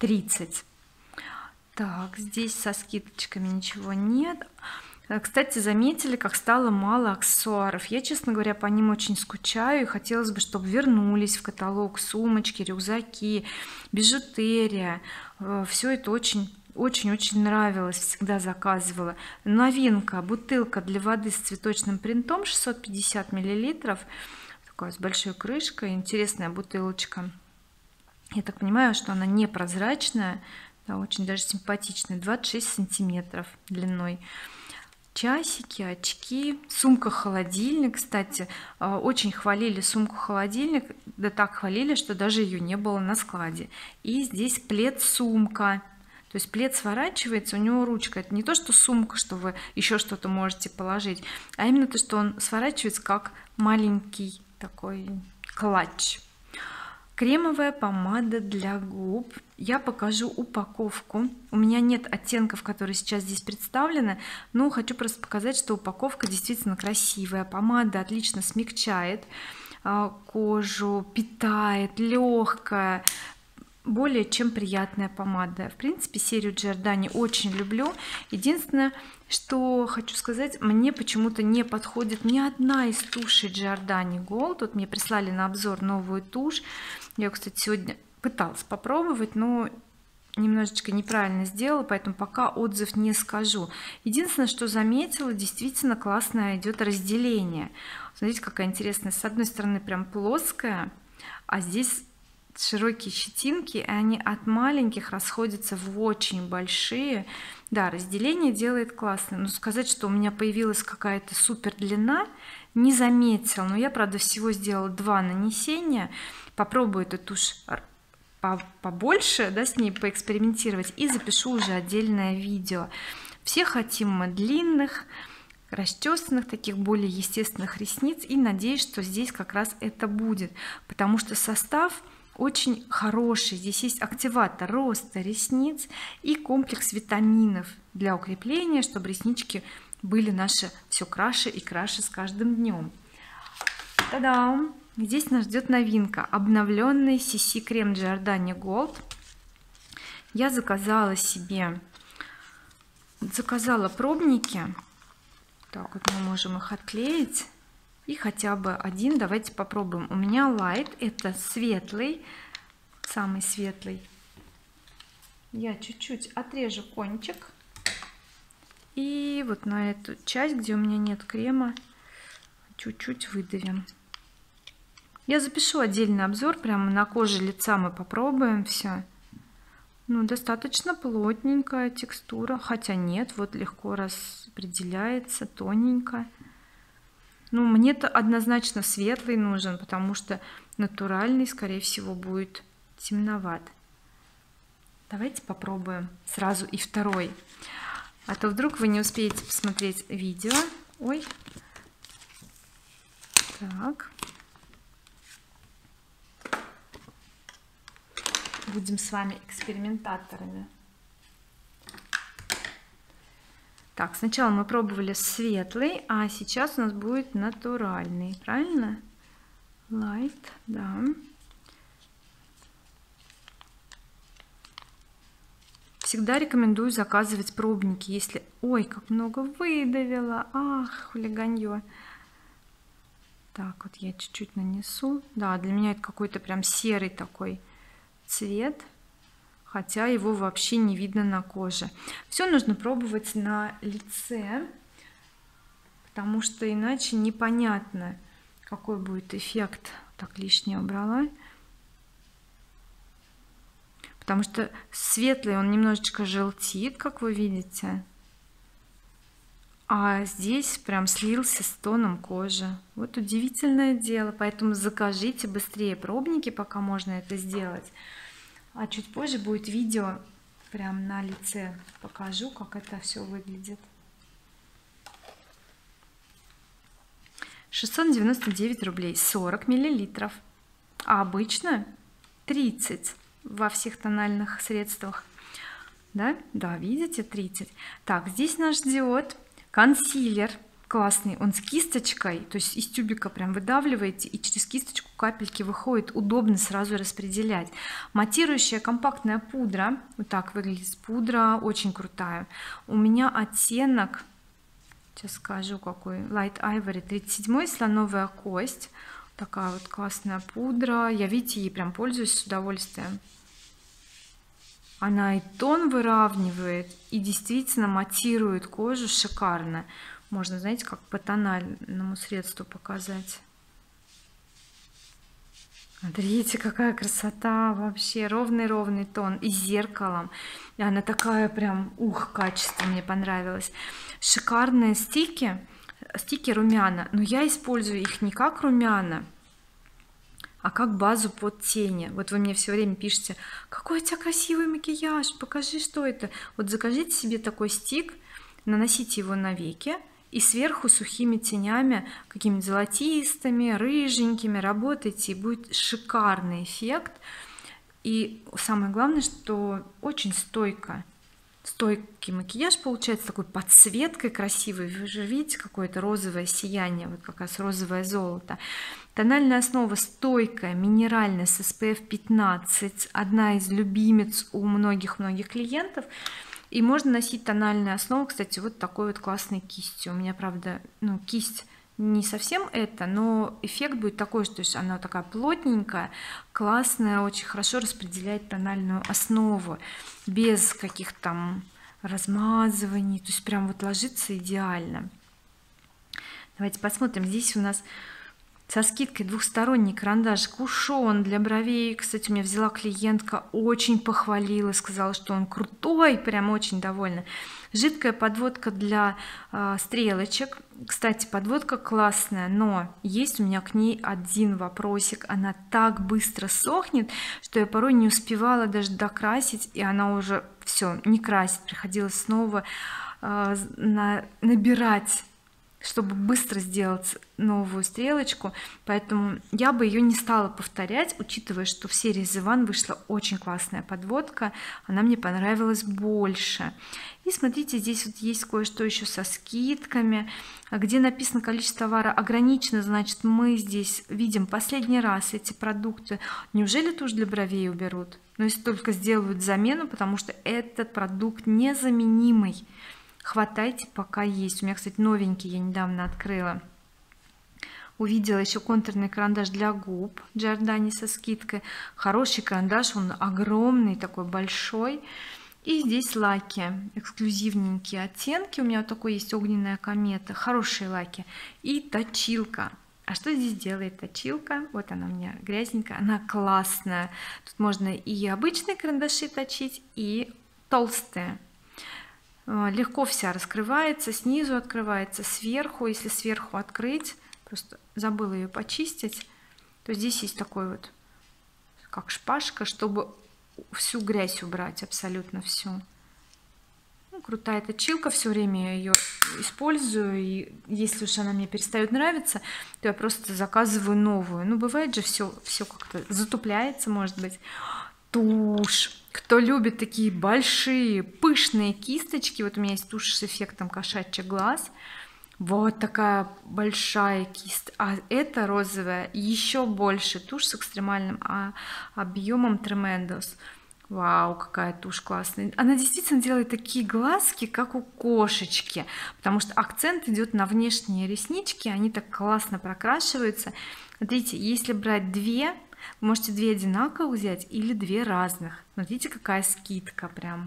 30. Так, здесь со скидочками ничего нет. Кстати, заметили, как стало мало аксессуаров? Я, честно говоря, по ним очень скучаю, и хотелось бы, чтобы вернулись в каталог сумочки, рюкзаки, бижутерия. Все это очень нравилось, всегда заказывала. Новинка: бутылка для воды с цветочным принтом, 650 миллилитров, такая с большой крышкой, интересная бутылочка. Я так понимаю, что она непрозрачная, да, очень даже симпатичная, 26 сантиметров длиной. Часики, очки, сумка-холодильник. Кстати, очень хвалили сумку-холодильник, да так хвалили, что даже ее не было на складе. И здесь плед-сумка, то есть плед сворачивается, у него ручка. Это не то, что сумка, что вы еще что-то можете положить, а именно то, что он сворачивается как маленький такой клатч. Кремовая помада для губ. Я покажу упаковку. У меня нет оттенков, которые сейчас здесь представлены, но хочу просто показать, что упаковка действительно красивая. Помада отлично смягчает кожу, питает, легкая, более чем приятная помада. В принципе, серию Giordani очень люблю. Единственное, что хочу сказать, мне почему-то не подходит ни одна из тушей Giordani Gold. Вот мне прислали на обзор новую тушь. Я, кстати, сегодня пыталась попробовать, но немножечко неправильно сделала, поэтому пока отзыв не скажу. Единственное, что заметила, действительно классное идет разделение. Смотрите, какая интересная. С одной стороны прям плоская, а здесь широкие щетинки, и они от маленьких расходятся в очень большие. Да, разделение делает классно, но сказать, что у меня появилась какая-то супер длина, не заметила. Но я, правда, всего сделала 2 нанесения. Попробую эту тушь побольше, да, с ней поэкспериментировать, и запишу уже отдельное видео. Все хотим мы длинных, расчесанных, таких более естественных ресниц, и надеюсь, что здесь как раз это будет, потому что состав очень хороший. Здесь есть активатор роста ресниц и комплекс витаминов для укрепления, чтобы реснички были наши все краше и краше с каждым днем. Та-дам! Здесь нас ждет новинка: обновленный CC крем Giordani Gold. Я заказала пробники. Так вот, мы можем их отклеить, и хотя бы один давайте попробуем. У меня Light, это светлый, самый светлый. Я чуть-чуть отрежу кончик, и вот на эту часть, где у меня нет крема, чуть-чуть выдавим. Я запишу отдельный обзор, прямо на коже лица мы попробуем все. Ну, достаточно плотненькая текстура, хотя нет, вот легко распределяется, тоненько. Ну, мне-то однозначно светлый нужен, потому что натуральный, скорее всего, будет темноват. Давайте попробуем сразу и второй, а то вдруг вы не успеете посмотреть видео. Ой, так, будем с вами экспериментаторами. Так, сначала мы пробовали светлый, а сейчас у нас будет натуральный, правильно? Light, да. Всегда рекомендую заказывать пробники, если... Ой, как много выдавила, ах, хулиганье. Так, вот я чуть-чуть нанесу. Да, для меня это какой-то прям серый такой цвет, хотя его вообще не видно на коже. Все нужно пробовать на лице, потому что иначе непонятно, какой будет эффект. Так, лишнее убрала, потому что светлый он немножечко желтит, как вы видите, а здесь прям слился с тоном кожи. Вот удивительное дело, поэтому закажите быстрее пробники, пока можно это сделать. А чуть позже будет видео, прям на лице покажу, как это все выглядит. 699 рублей, 40 миллилитров, а обычно 30 во всех тональных средствах. Да, да, видите, 30. Так, здесь нас ждет консилер классный, он с кисточкой, то есть из тюбика прям выдавливаете и через кисточку капельки выходит, удобно сразу распределять. Матирующая компактная пудра, вот так выглядит пудра, очень крутая. У меня оттенок, сейчас скажу какой, Light Ivory 37, слоновая кость. Такая вот классная пудра, я, видите, ей прям пользуюсь с удовольствием. Она и тон выравнивает, и действительно матирует кожу шикарно. Можно, знаете, как по тональному средству показать. Смотрите, какая красота, вообще ровный тон, и зеркалом, и она такая прям, качество мне понравилось. Шикарные стики румяна, но я использую их не как румяна, а как базу под тени. Вот вы мне все время пишете: какой у тебя красивый макияж, покажи, что это. Вот закажите себе такой стик, наносите его на веки и сверху сухими тенями, какими-то золотистыми, рыженькими работайте, и будет шикарный эффект. И самое главное, что очень стойкий макияж получается, такой подсветкой красивой. Вы же видите, какое-то розовое сияние, вот как раз розовое золото. Тональная основа стойкая, минеральная, с SPF 15, одна из любимец у многих клиентов. И можно носить тональную основу, кстати, вот такой вот классной кистью. У меня, правда, кисть не совсем это, но эффект будет такой, что она такая плотненькая, классная, очень хорошо распределяет тональную основу без каких-то там размазываний, то есть прям вот ложится идеально. Давайте посмотрим. Здесь у нас со скидкой двухсторонний карандаш Кушон для бровей. Кстати, у меня взяла клиентка, очень похвалила, сказала, что он крутой, прям очень довольна. Жидкая подводка для стрелочек. Кстати, подводка классная, но есть у меня к ней один вопросик: она так быстро сохнет, что я порой не успевала даже докрасить, и она уже все, не красит, приходилось снова набирать, чтобы быстро сделать новую стрелочку. Поэтому я бы ее не стала повторять, учитывая, что в серии The One вышла очень классная подводка, она мне понравилась больше. И смотрите, здесь вот есть кое-что еще со скидками, где написано количество товара ограничено, значит мы здесь видим последний раз эти продукты. Неужели тушь для бровей уберут? Но если только сделают замену, потому что этот продукт незаменимый. Хватайте, пока есть. У меня, кстати, новенький, я недавно открыла. Увидела еще контурный карандаш для губ Giordani со скидкой. Хороший карандаш, он огромный, такой большой. И здесь лаки, эксклюзивненькие оттенки. У меня вот такой есть огненная комета, хорошие лаки. И точилка. А что здесь делает точилка? Вот она у меня грязненькая, она классная. Тут можно и обычные карандаши точить, и толстые. Легко вся раскрывается, снизу открывается, сверху. Если сверху открыть, просто забыла ее почистить, то здесь есть такой вот как шпажка, чтобы всю грязь убрать, абсолютно всю. Крутая точилка, все время я ее использую, и если уж она мне перестает нравиться, то я просто заказываю новую. Бывает же все как-то затупляется, может быть. Тушь, кто любит такие большие пышные кисточки, вот у меня есть тушь с эффектом кошачий глаз, вот такая большая кисть, а это розовая еще больше, тушь с экстремальным объемом Tremendous. Вау, какая тушь классная, она действительно делает такие глазки, как у кошечки, потому что акцент идет на внешние реснички, они так классно прокрашиваются. Смотрите, если брать две, вы можете две одинаковых взять или две разных. Смотрите, какая скидка, прям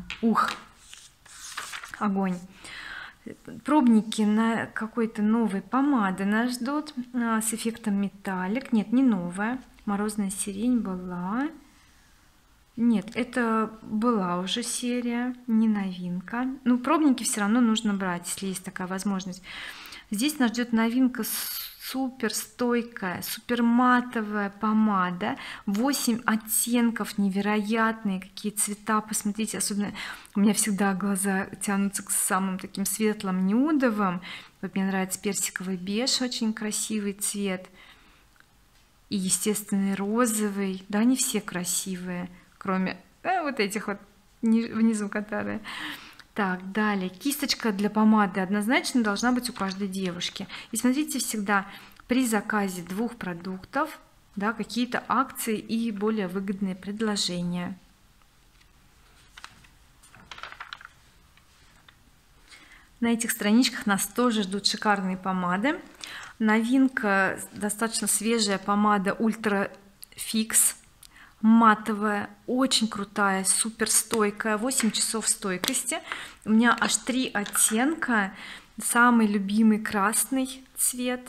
огонь. Пробники на какой-то новой помады нас ждут с эффектом металлик. Нет, не новая, морозная сирень была. Нет, это была уже серия, не новинка. Но пробники все равно нужно брать, если есть такая возможность. Здесь нас ждет новинка, супер стойкая, супер матовая помада, 8 оттенков, невероятные какие цвета, посмотрите, особенно у меня всегда глаза тянутся к самым таким светлым нюдовым. Вот мне нравится персиковый беж, очень красивый цвет, и естественный розовый, да, они все красивые, кроме вот этих вот внизу, которые Так, далее кисточка для помады однозначно должна быть у каждой девушки. И смотрите, всегда при заказе 2 продуктов, да, какие-то акции и более выгодные предложения. На этих страничках нас тоже ждут шикарные помады. Новинка, достаточно свежая помада Ультра Фикс, матовая, очень крутая, супер стойкая, 8 часов стойкости. У меня аж 3 оттенка. Самый любимый красный цвет.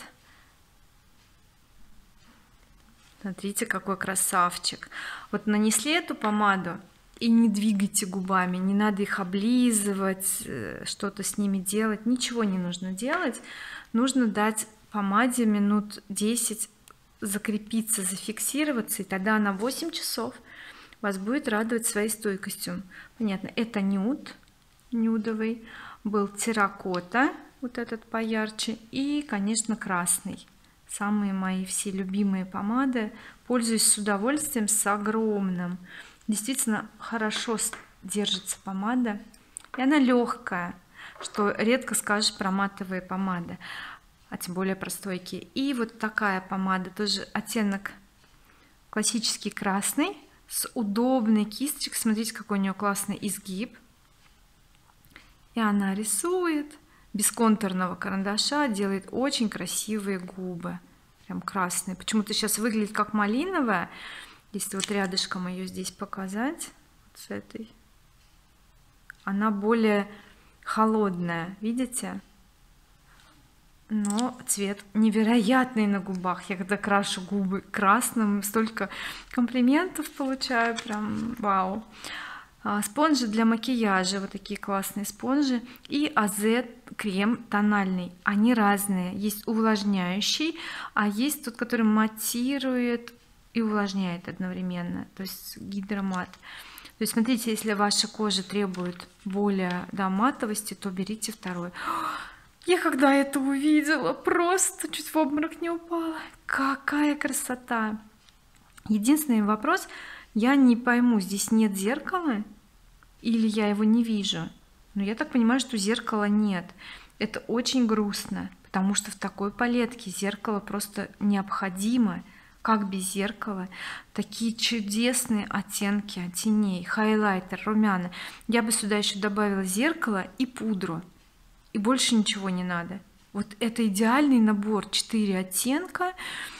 Смотрите, какой красавчик. Вот нанесли эту помаду и не двигайте губами, не надо их облизывать, что-то с ними делать, ничего не нужно делать. Нужно дать помаде минут 10 закрепиться, зафиксироваться, и тогда она 8 часов вас будет радовать своей стойкостью. Понятно, это нюдовый, был терракота, вот этот поярче, и конечно красный. Самые мои все любимые помады, пользуюсь с удовольствием, с огромным. Действительно хорошо держится помада, и она легкая, что редко скажешь про матовые помады, а тем более про стойкие. И вот такая помада, тоже оттенок классический красный, с удобной кисточкой. Смотрите, какой у нее классный изгиб, и она рисует без контурного карандаша, делает очень красивые губы, прям красные. Почему-то сейчас выглядит как малиновая. Если вот рядышком ее здесь показать, вот с этой, она более холодная, видите, но цвет невероятный на губах. Я когда крашу губы красным, столько комплиментов получаю, прям вау. Спонжи для макияжа, вот такие классные спонжи, и АЗ крем тональный. Они разные, есть увлажняющий, а есть тот, который матирует и увлажняет одновременно, то есть гидромат. То есть смотрите, если ваша кожа требует более, да, матовости, то берите второй. Я когда это увидела, просто чуть в обморок не упала. Какая красота! Единственный вопрос, я не пойму, здесь нет зеркала или я его не вижу, но я так понимаю, что зеркала нет. Это очень грустно, потому что в такой палетке зеркало просто необходимо. Как без зеркала? Такие чудесные оттенки теней, хайлайтер, румяна. Я бы сюда еще добавила зеркало и пудру, и больше ничего не надо. Вот это идеальный набор, 4 оттенка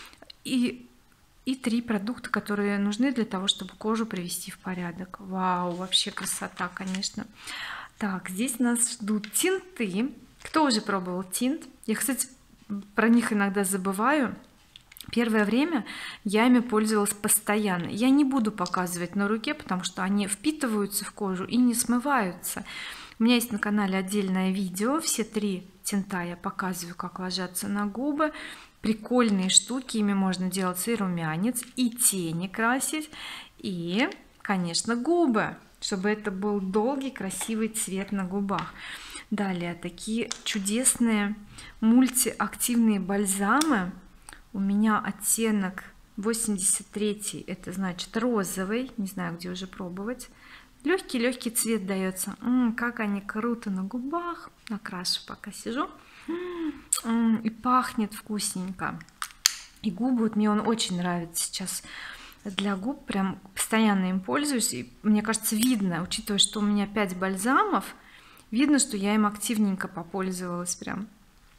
и 3 продукта, которые нужны для того, чтобы кожу привести в порядок. Вау, вообще красота, конечно. Так, здесь нас ждут тинты. Кто уже пробовал тинт? Я, кстати, про них иногда забываю. Первое время я ими пользовалась постоянно. Я не буду показывать на руке, потому что они впитываются в кожу и не смываются. У меня есть на канале отдельное видео, все 3 тинта я показываю, как ложатся на губы. Прикольные штуки, ими можно делать и румянец, и тени красить, и конечно губы, чтобы это был долгий красивый цвет на губах. Далее такие чудесные мультиактивные бальзамы. У меня оттенок 83, это значит розовый, не знаю, где уже пробовать. Легкий цвет дается. Как они круто на губах. Накрашу, пока сижу. И пахнет вкусненько. И губы, вот мне он очень нравится сейчас для губ, прям постоянно им пользуюсь, и мне кажется, видно, учитывая, что у меня 5 бальзамов, видно, что я им активненько попользовалась прям.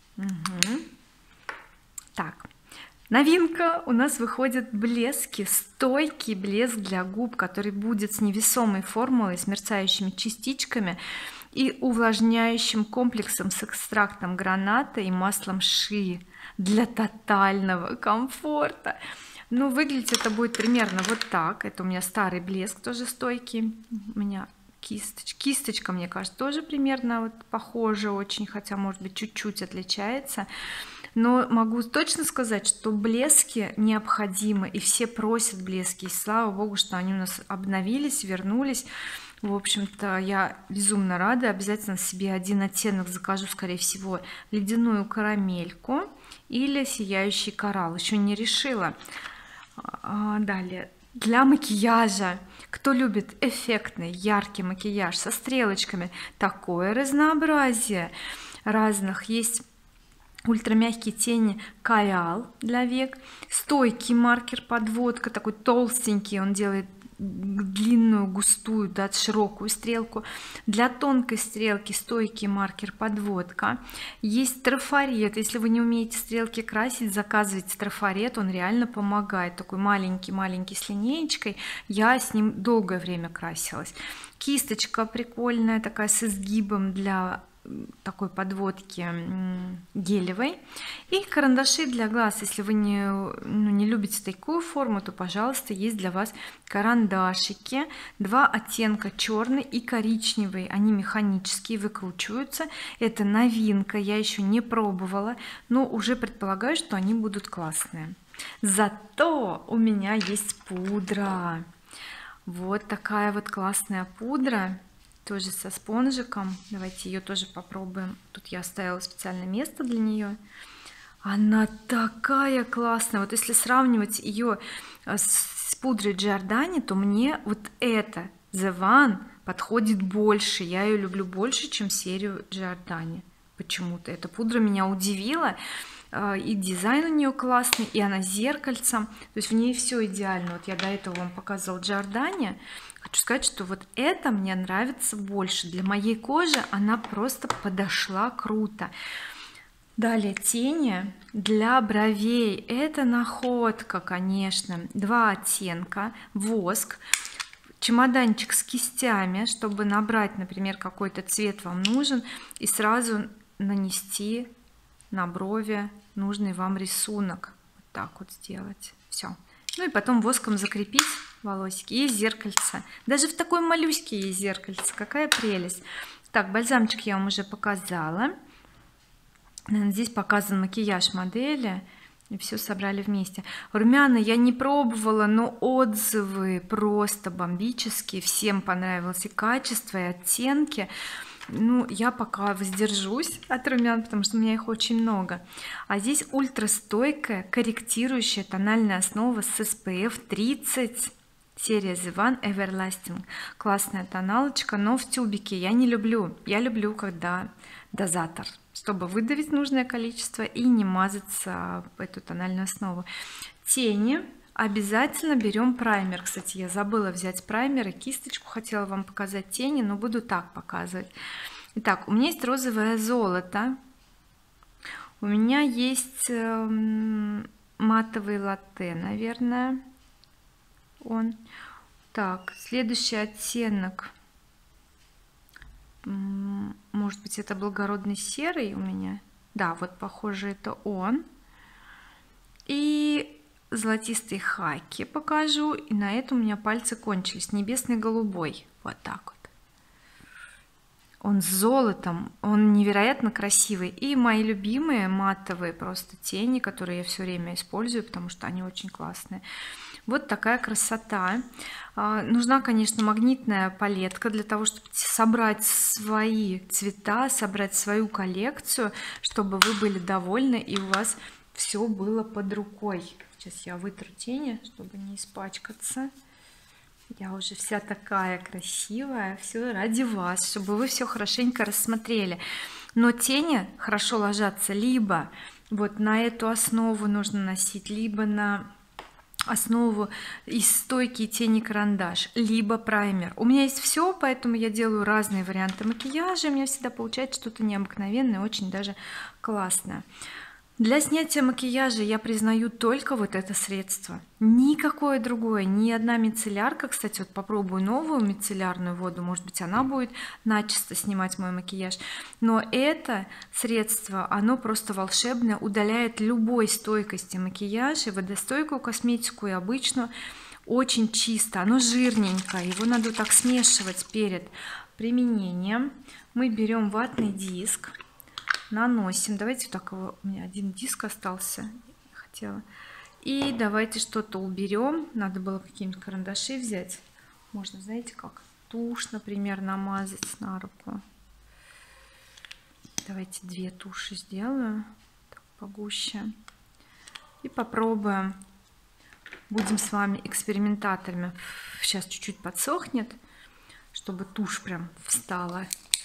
Так, новинка, у нас выходят блески, стойкий блеск для губ, который будет с невесомой формулой, с мерцающими частичками и увлажняющим комплексом с экстрактом граната и маслом ши для тотального комфорта. Ну, выглядеть это будет примерно вот так. Это у меня старый блеск, тоже стойкий. У меня кисточка, мне кажется, тоже примерно вот похожа очень, хотя может быть чуть-чуть отличается. Но могу точно сказать, что блески необходимы, и все просят блески, и слава богу, что они у нас обновились, вернулись. В общем-то, я безумно рада. Обязательно себе один оттенок закажу, скорее всего, ледяную карамельку или сияющий коралл, еще не решила. Далее Для макияжа, кто любит эффектный яркий макияж со стрелочками, такое разнообразие разных есть. Ультрамягкие тени Каял для век, стойкий маркер подводка, такой толстенький, он делает длинную, густую, да, широкую стрелку. Для тонкой стрелки стойкий маркер подводка. Есть трафарет, если вы не умеете стрелки красить, заказывайте трафарет, он реально помогает, такой маленький с линеечкой, я с ним долгое время красилась. Кисточка прикольная такая с изгибом для такой подводки гелевой, и карандаши для глаз. Если вы не любите такую форму, то пожалуйста, есть для вас карандашики, два оттенка, черный и коричневый, они механические, выкручиваются, это новинка, я еще не пробовала, но уже предполагаю, что они будут классные. Зато у меня есть пудра, вот такая вот классная пудра, тоже со спонжиком. Давайте ее тоже попробуем. Тут я оставила специальное место для нее. Она такая классная. Вот если сравнивать ее с пудрой Giordani, то мне вот эта The One подходит больше. Я ее люблю больше, чем серию Giordani. Почему-то эта пудра меня удивила, и дизайн у нее классный, и она зеркальцем, то есть в ней все идеально. Вот я до этого вам показывала Giordani, хочу сказать, что вот это мне нравится больше, для моей кожи она просто подошла круто. Далее тени для бровей, это находка, конечно, два оттенка, воск, чемоданчик с кистями, чтобы набрать, например, какой-то цвет вам нужен и сразу нанести на брови нужный вам рисунок, вот так вот сделать, все. Ну и потом воском закрепить волосики. И зеркальце, даже в такой малюске есть зеркальце, какая прелесть. Так, бальзамчик я вам уже показала. Здесь показан макияж модели, и все собрали вместе. Румяна я не пробовала, но отзывы просто бомбические, всем понравилось и качество, и оттенки. Ну, я пока воздержусь от румян, потому что у меня их очень много. А здесь ультрастойкая корректирующая тональная основа с SPF 30, серия The One Everlasting, классная тоналочка, но в тюбике я не люблю. Я люблю, когда дозатор, чтобы выдавить нужное количество и не мазаться в эту тональную основу. Тени обязательно берем праймер. Кстати, я забыла взять праймер и кисточку, хотела вам показать тени, но буду так показывать. Итак, у меня есть розовое золото, у меня есть матовый латте, наверное, он. Так, следующий оттенок, может быть, это благородный серый у меня, да, вот похоже, это он. И золотистые хаки покажу, и на этом у меня пальцы кончились. Небесный голубой, вот так вот, он с золотом, он невероятно красивый. И мои любимые матовые просто тени, которые я все время использую, потому что они очень классные. Вот такая красота. Нужна, конечно, магнитная палетка для того, чтобы собрать свои цвета, собрать свою коллекцию, чтобы вы были довольны и у вас все было под рукой. Сейчас я вытру тени, чтобы не испачкаться. Я уже вся такая красивая, все ради вас, чтобы вы все хорошенько рассмотрели. Но тени хорошо ложатся либо вот на эту основу нужно носить, либо на основу из стойкие тени карандаш, либо праймер. У меня есть все, поэтому я делаю разные варианты макияжа, у меня всегда получается что-то необыкновенное, очень даже классное. Для снятия макияжа я признаю только вот это средство, никакое другое, ни одна мицеллярка. Кстати, вот попробую новую мицеллярную воду, может быть, она будет начисто снимать мой макияж, но это средство, оно просто волшебное, удаляет любой стойкости макияжа, водостойкую косметику и обычную, очень чисто, оно жирненькое, его надо так смешивать перед применением. Мы берем ватный диск, наносим, давайте так его, у меня один диск остался, хотела, и давайте что-то уберем. Надо было какие-нибудь карандаши взять, можно, знаете, как тушь, например, намазать на руку. Давайте две туши сделаю так, погуще, и попробуем будем с вами экспериментаторами. Сейчас чуть-чуть подсохнет, чтобы тушь прям встала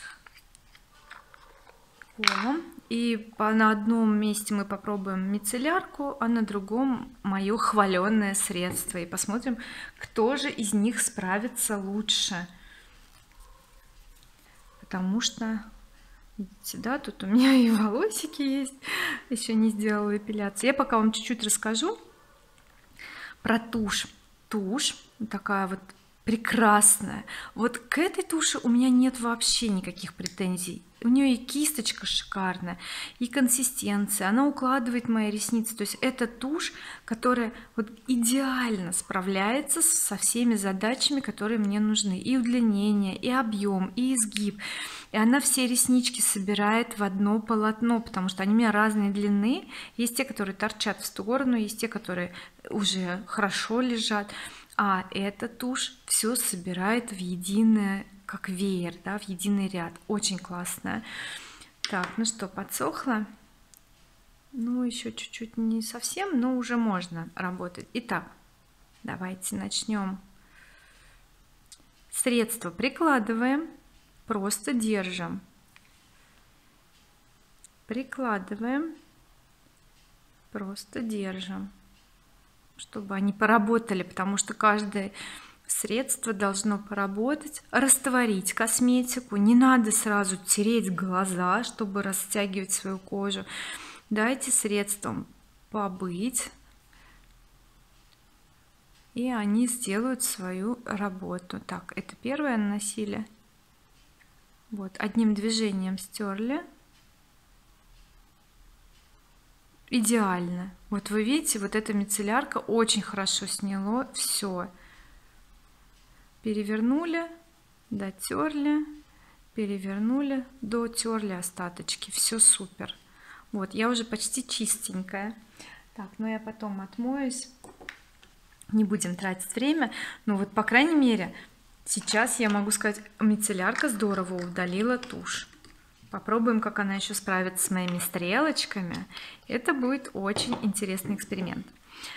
колом. И на одном месте мы попробуем мицеллярку, а на другом мое хваленное средство, и посмотрим, кто же из них справится лучше, потому что, видите, да, тут у меня и волосики есть, еще не сделала эпиляцию. Я пока вам чуть-чуть расскажу про тушь. Тушь такая вот прекрасная. Вот к этой туши у меня нет вообще никаких претензий. У нее и кисточка шикарная, и консистенция, она укладывает мои ресницы. То есть это тушь, которая вот идеально справляется со всеми задачами, которые мне нужны: и удлинение, и объем, и изгиб. И она все реснички собирает в одно полотно, потому что они у меня разной длины. Есть те, которые торчат в сторону, есть те, которые уже хорошо лежат, а эта тушь все собирает в единое, как веер, да, в единый ряд. Очень классная. Так, ну что, подсохло? Ну еще чуть-чуть, не совсем, но уже можно работать. Итак, давайте начнем. Средство прикладываем, просто держим, прикладываем, просто держим, чтобы они поработали, потому что каждое средство должно поработать, растворить косметику. Не надо сразу тереть глаза, чтобы растягивать свою кожу. Дайте средствам побыть, и они сделают свою работу. Так, это первое наносили, вот одним движением стерли. Идеально. Вот вы видите, вот эта мицеллярка очень хорошо сняло все. Перевернули, дотерли, перевернули, дотерли остаточки. Все супер. Вот я уже почти чистенькая. Так, но я потом отмоюсь, не будем тратить время. Но вот по крайней мере сейчас я могу сказать, мицеллярка здорово удалила тушь. Попробуем, как она еще справится с моими стрелочками. Это будет очень интересный эксперимент.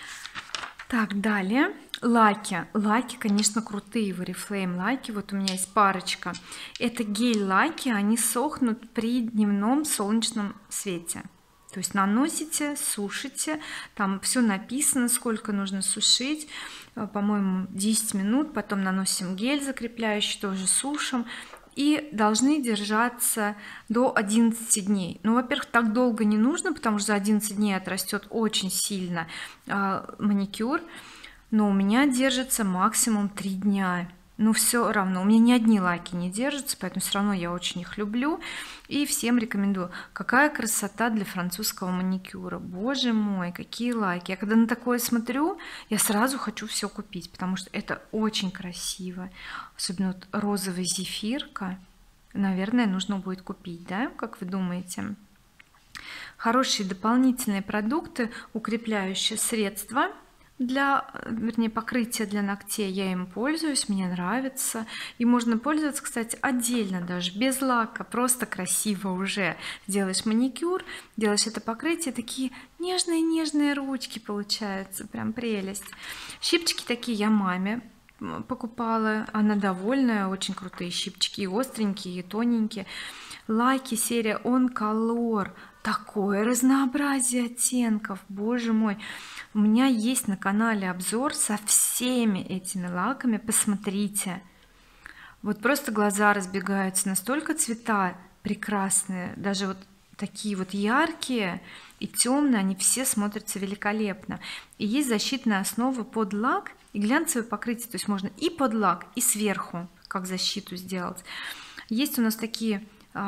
Так, далее лаки, конечно, крутые в Oriflame лаки. Вот у меня есть парочка. Это гель-лаки, они сохнут при дневном солнечном свете. То есть наносите, сушите, там все написано, сколько нужно сушить, по-моему 10 минут, потом наносим гель закрепляющий, тоже сушим, и должны держаться до 11 дней. Ну, во-первых, так долго не нужно, потому что за 11 дней отрастет очень сильно маникюр, но у меня держится максимум 3 дня. Но все равно у меня ни одни лаки не держатся, поэтому все равно я очень их люблю и всем рекомендую. Какая красота для французского маникюра, боже мой, какие лаки! Я когда на такое смотрю, я сразу хочу все купить, потому что это очень красиво. Особенно вот розовый зефирка, наверное, нужно будет купить, да, как вы думаете? Хорошие дополнительные продукты, укрепляющие средства для, вернее, покрытия для ногтей. Я им пользуюсь, мне нравится, и можно пользоваться, кстати, отдельно, даже без лака. Просто красиво уже делаешь маникюр, делаешь это покрытие, такие нежные ручки получаются, прям прелесть. Щипчики такие я маме покупала, она довольная, очень крутые щипчики, и остренькие, и тоненькие. Лаки серия On Color, такое разнообразие оттенков, боже мой. У меня есть на канале обзор со всеми этими лаками, посмотрите, вот просто глаза разбегаются, настолько цвета прекрасные, даже вот такие вот яркие и темные, они все смотрятся великолепно. И есть защитная основа под лак и глянцевое покрытие, то есть можно и под лак, и сверху как защиту сделать. Есть у нас такие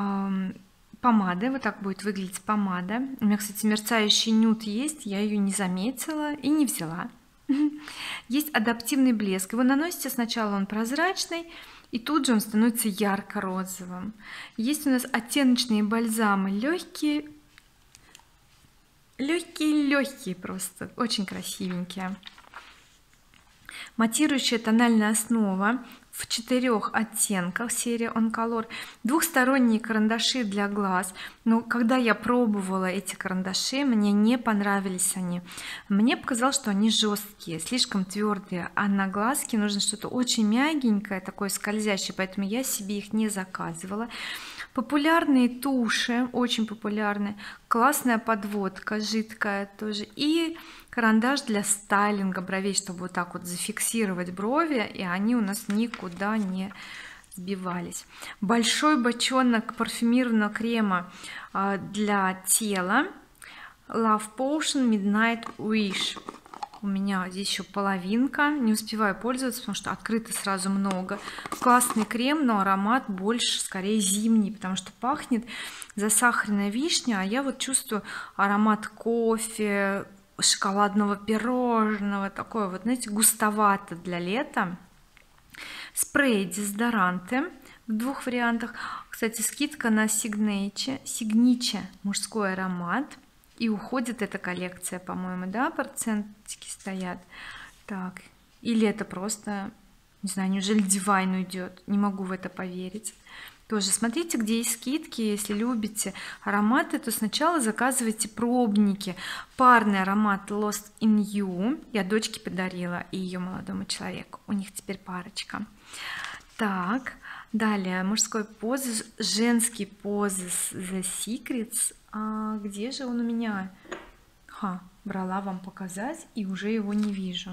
помады, вот так будет выглядеть помада. У меня, кстати, мерцающий нюд есть, я ее не заметила и не взяла. Есть адаптивный блеск, его наносите сначала, он прозрачный, и тут же он становится ярко-розовым. Есть у нас оттеночные бальзамы, легкие просто, очень красивенькие. Матирующая тональная основа в 4 оттенках, серия On Color, двухсторонние карандаши для глаз. Но когда я пробовала эти карандаши, мне не понравились они. Мне показалось, что они жесткие, слишком твердые, а на глазки нужно что-то очень мягенькое, такое скользящее, поэтому я себе их не заказывала. Популярные туши, очень популярные, классная подводка жидкая тоже, и карандаш для стайлинга бровей, чтобы вот так вот зафиксировать брови, и они у нас никуда не сбивались. Большой бочонок парфюмированного крема для тела Love Potion Midnight Wish. У меня здесь еще половинка, не успеваю пользоваться, потому что открыто сразу много. Классный крем, но аромат больше скорее зимний, потому что пахнет засахаренная вишня, а я вот чувствую аромат кофе, шоколадного пирожного, такое вот, знаете, густовато для лета. Спрей дезодоранты в 2 вариантах. Кстати, скидка на Signature мужской аромат, и уходит эта коллекция, по-моему, да, процентики стоят. Так, или это просто, не знаю, неужели Divine уйдет, не могу в это поверить. Тоже смотрите, где есть скидки. Если любите ароматы, то сначала заказывайте пробники. Парный аромат Lost in You я дочке подарила и ее молодому человеку, у них теперь парочка. Так, далее мужской позы, женский позы The Secrets. А где же он у меня? Брала вам показать и уже его не вижу,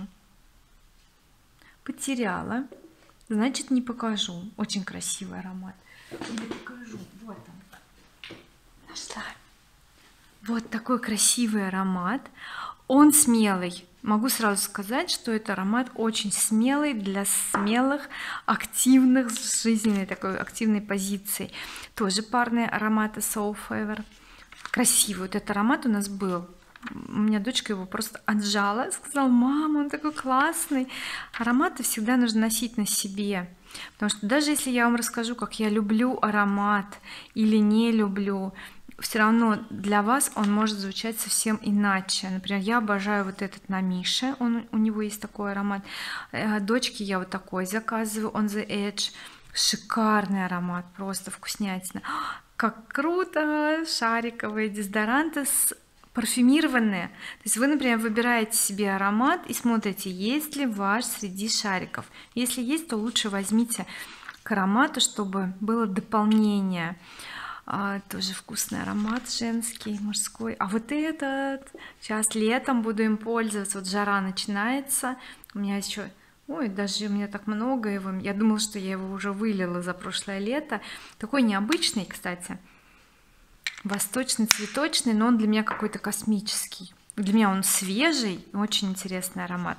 потеряла, значит не покажу. Очень красивый аромат. Или покажу, вот он, нашла. Вот такой красивый аромат, он смелый. Могу сразу сказать, что это аромат очень смелый, для смелых, активных, с жизненной такой активной позицией. Тоже парные ароматы Soul Fever. Красивый вот этот аромат у нас был, у меня дочка его просто отжала, сказала: мама, он такой классный. Ароматы всегда нужно носить на себе, потому что даже если я вам расскажу, как я люблю аромат или не люблю, все равно для вас он может звучать совсем иначе. Например, я обожаю вот этот на Мише, у него есть такой аромат. Дочке я вот такой заказываю, On the Edge. Шикарный аромат, просто вкуснятина. Как круто! Шариковые дезодоранты парфюмированные. То есть вы, например, выбираете себе аромат и смотрите, есть ли ваш среди шариков. Если есть, то лучше возьмите к аромату, чтобы было дополнение. Тоже вкусный аромат, женский, мужской. А вот этот сейчас летом буду им пользоваться, вот жара начинается, у меня еще, ой, даже у меня так много его, я думала, что я его уже вылила за прошлое лето. Такой необычный, кстати, восточный, цветочный, но он для меня какой-то космический. Для меня он свежий, очень интересный аромат.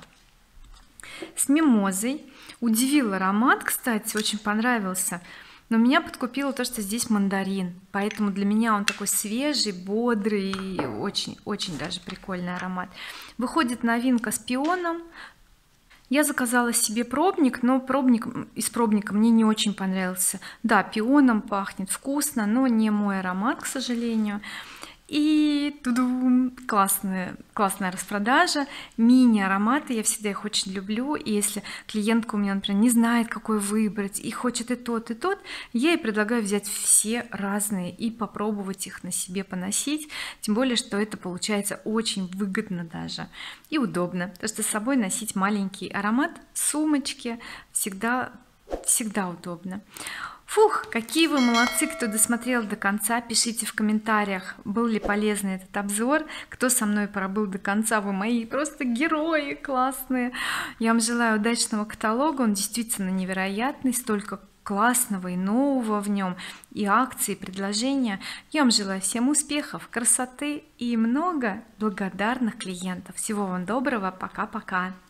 С мимозой. Удивил аромат, кстати, очень понравился, но меня подкупило то, что здесь мандарин, поэтому для меня он такой свежий, бодрый, очень даже прикольный аромат. Выходит новинка с пионом. Я заказала себе пробник, но из пробника мне не очень понравился. Да, пионом пахнет вкусно, но не мой аромат, к сожалению. И классная распродажа, мини ароматы, я всегда их очень люблю. И если клиентка у меня, например, не знает, какой выбрать и хочет и тот, я ей предлагаю взять все разные и попробовать их на себе поносить, тем более что это получается очень выгодно даже и удобно, потому что с собой носить маленький аромат в сумочке всегда удобно. Фух, какие вы молодцы, кто досмотрел до конца. Пишите в комментариях, был ли полезный этот обзор, кто со мной пробыл до конца. Вы мои просто герои классные. Я вам желаю удачного каталога, он действительно невероятный, столько классного и нового в нем, и акции, и предложения. Я вам желаю всем успехов, красоты и много благодарных клиентов. Всего вам доброго, пока-пока.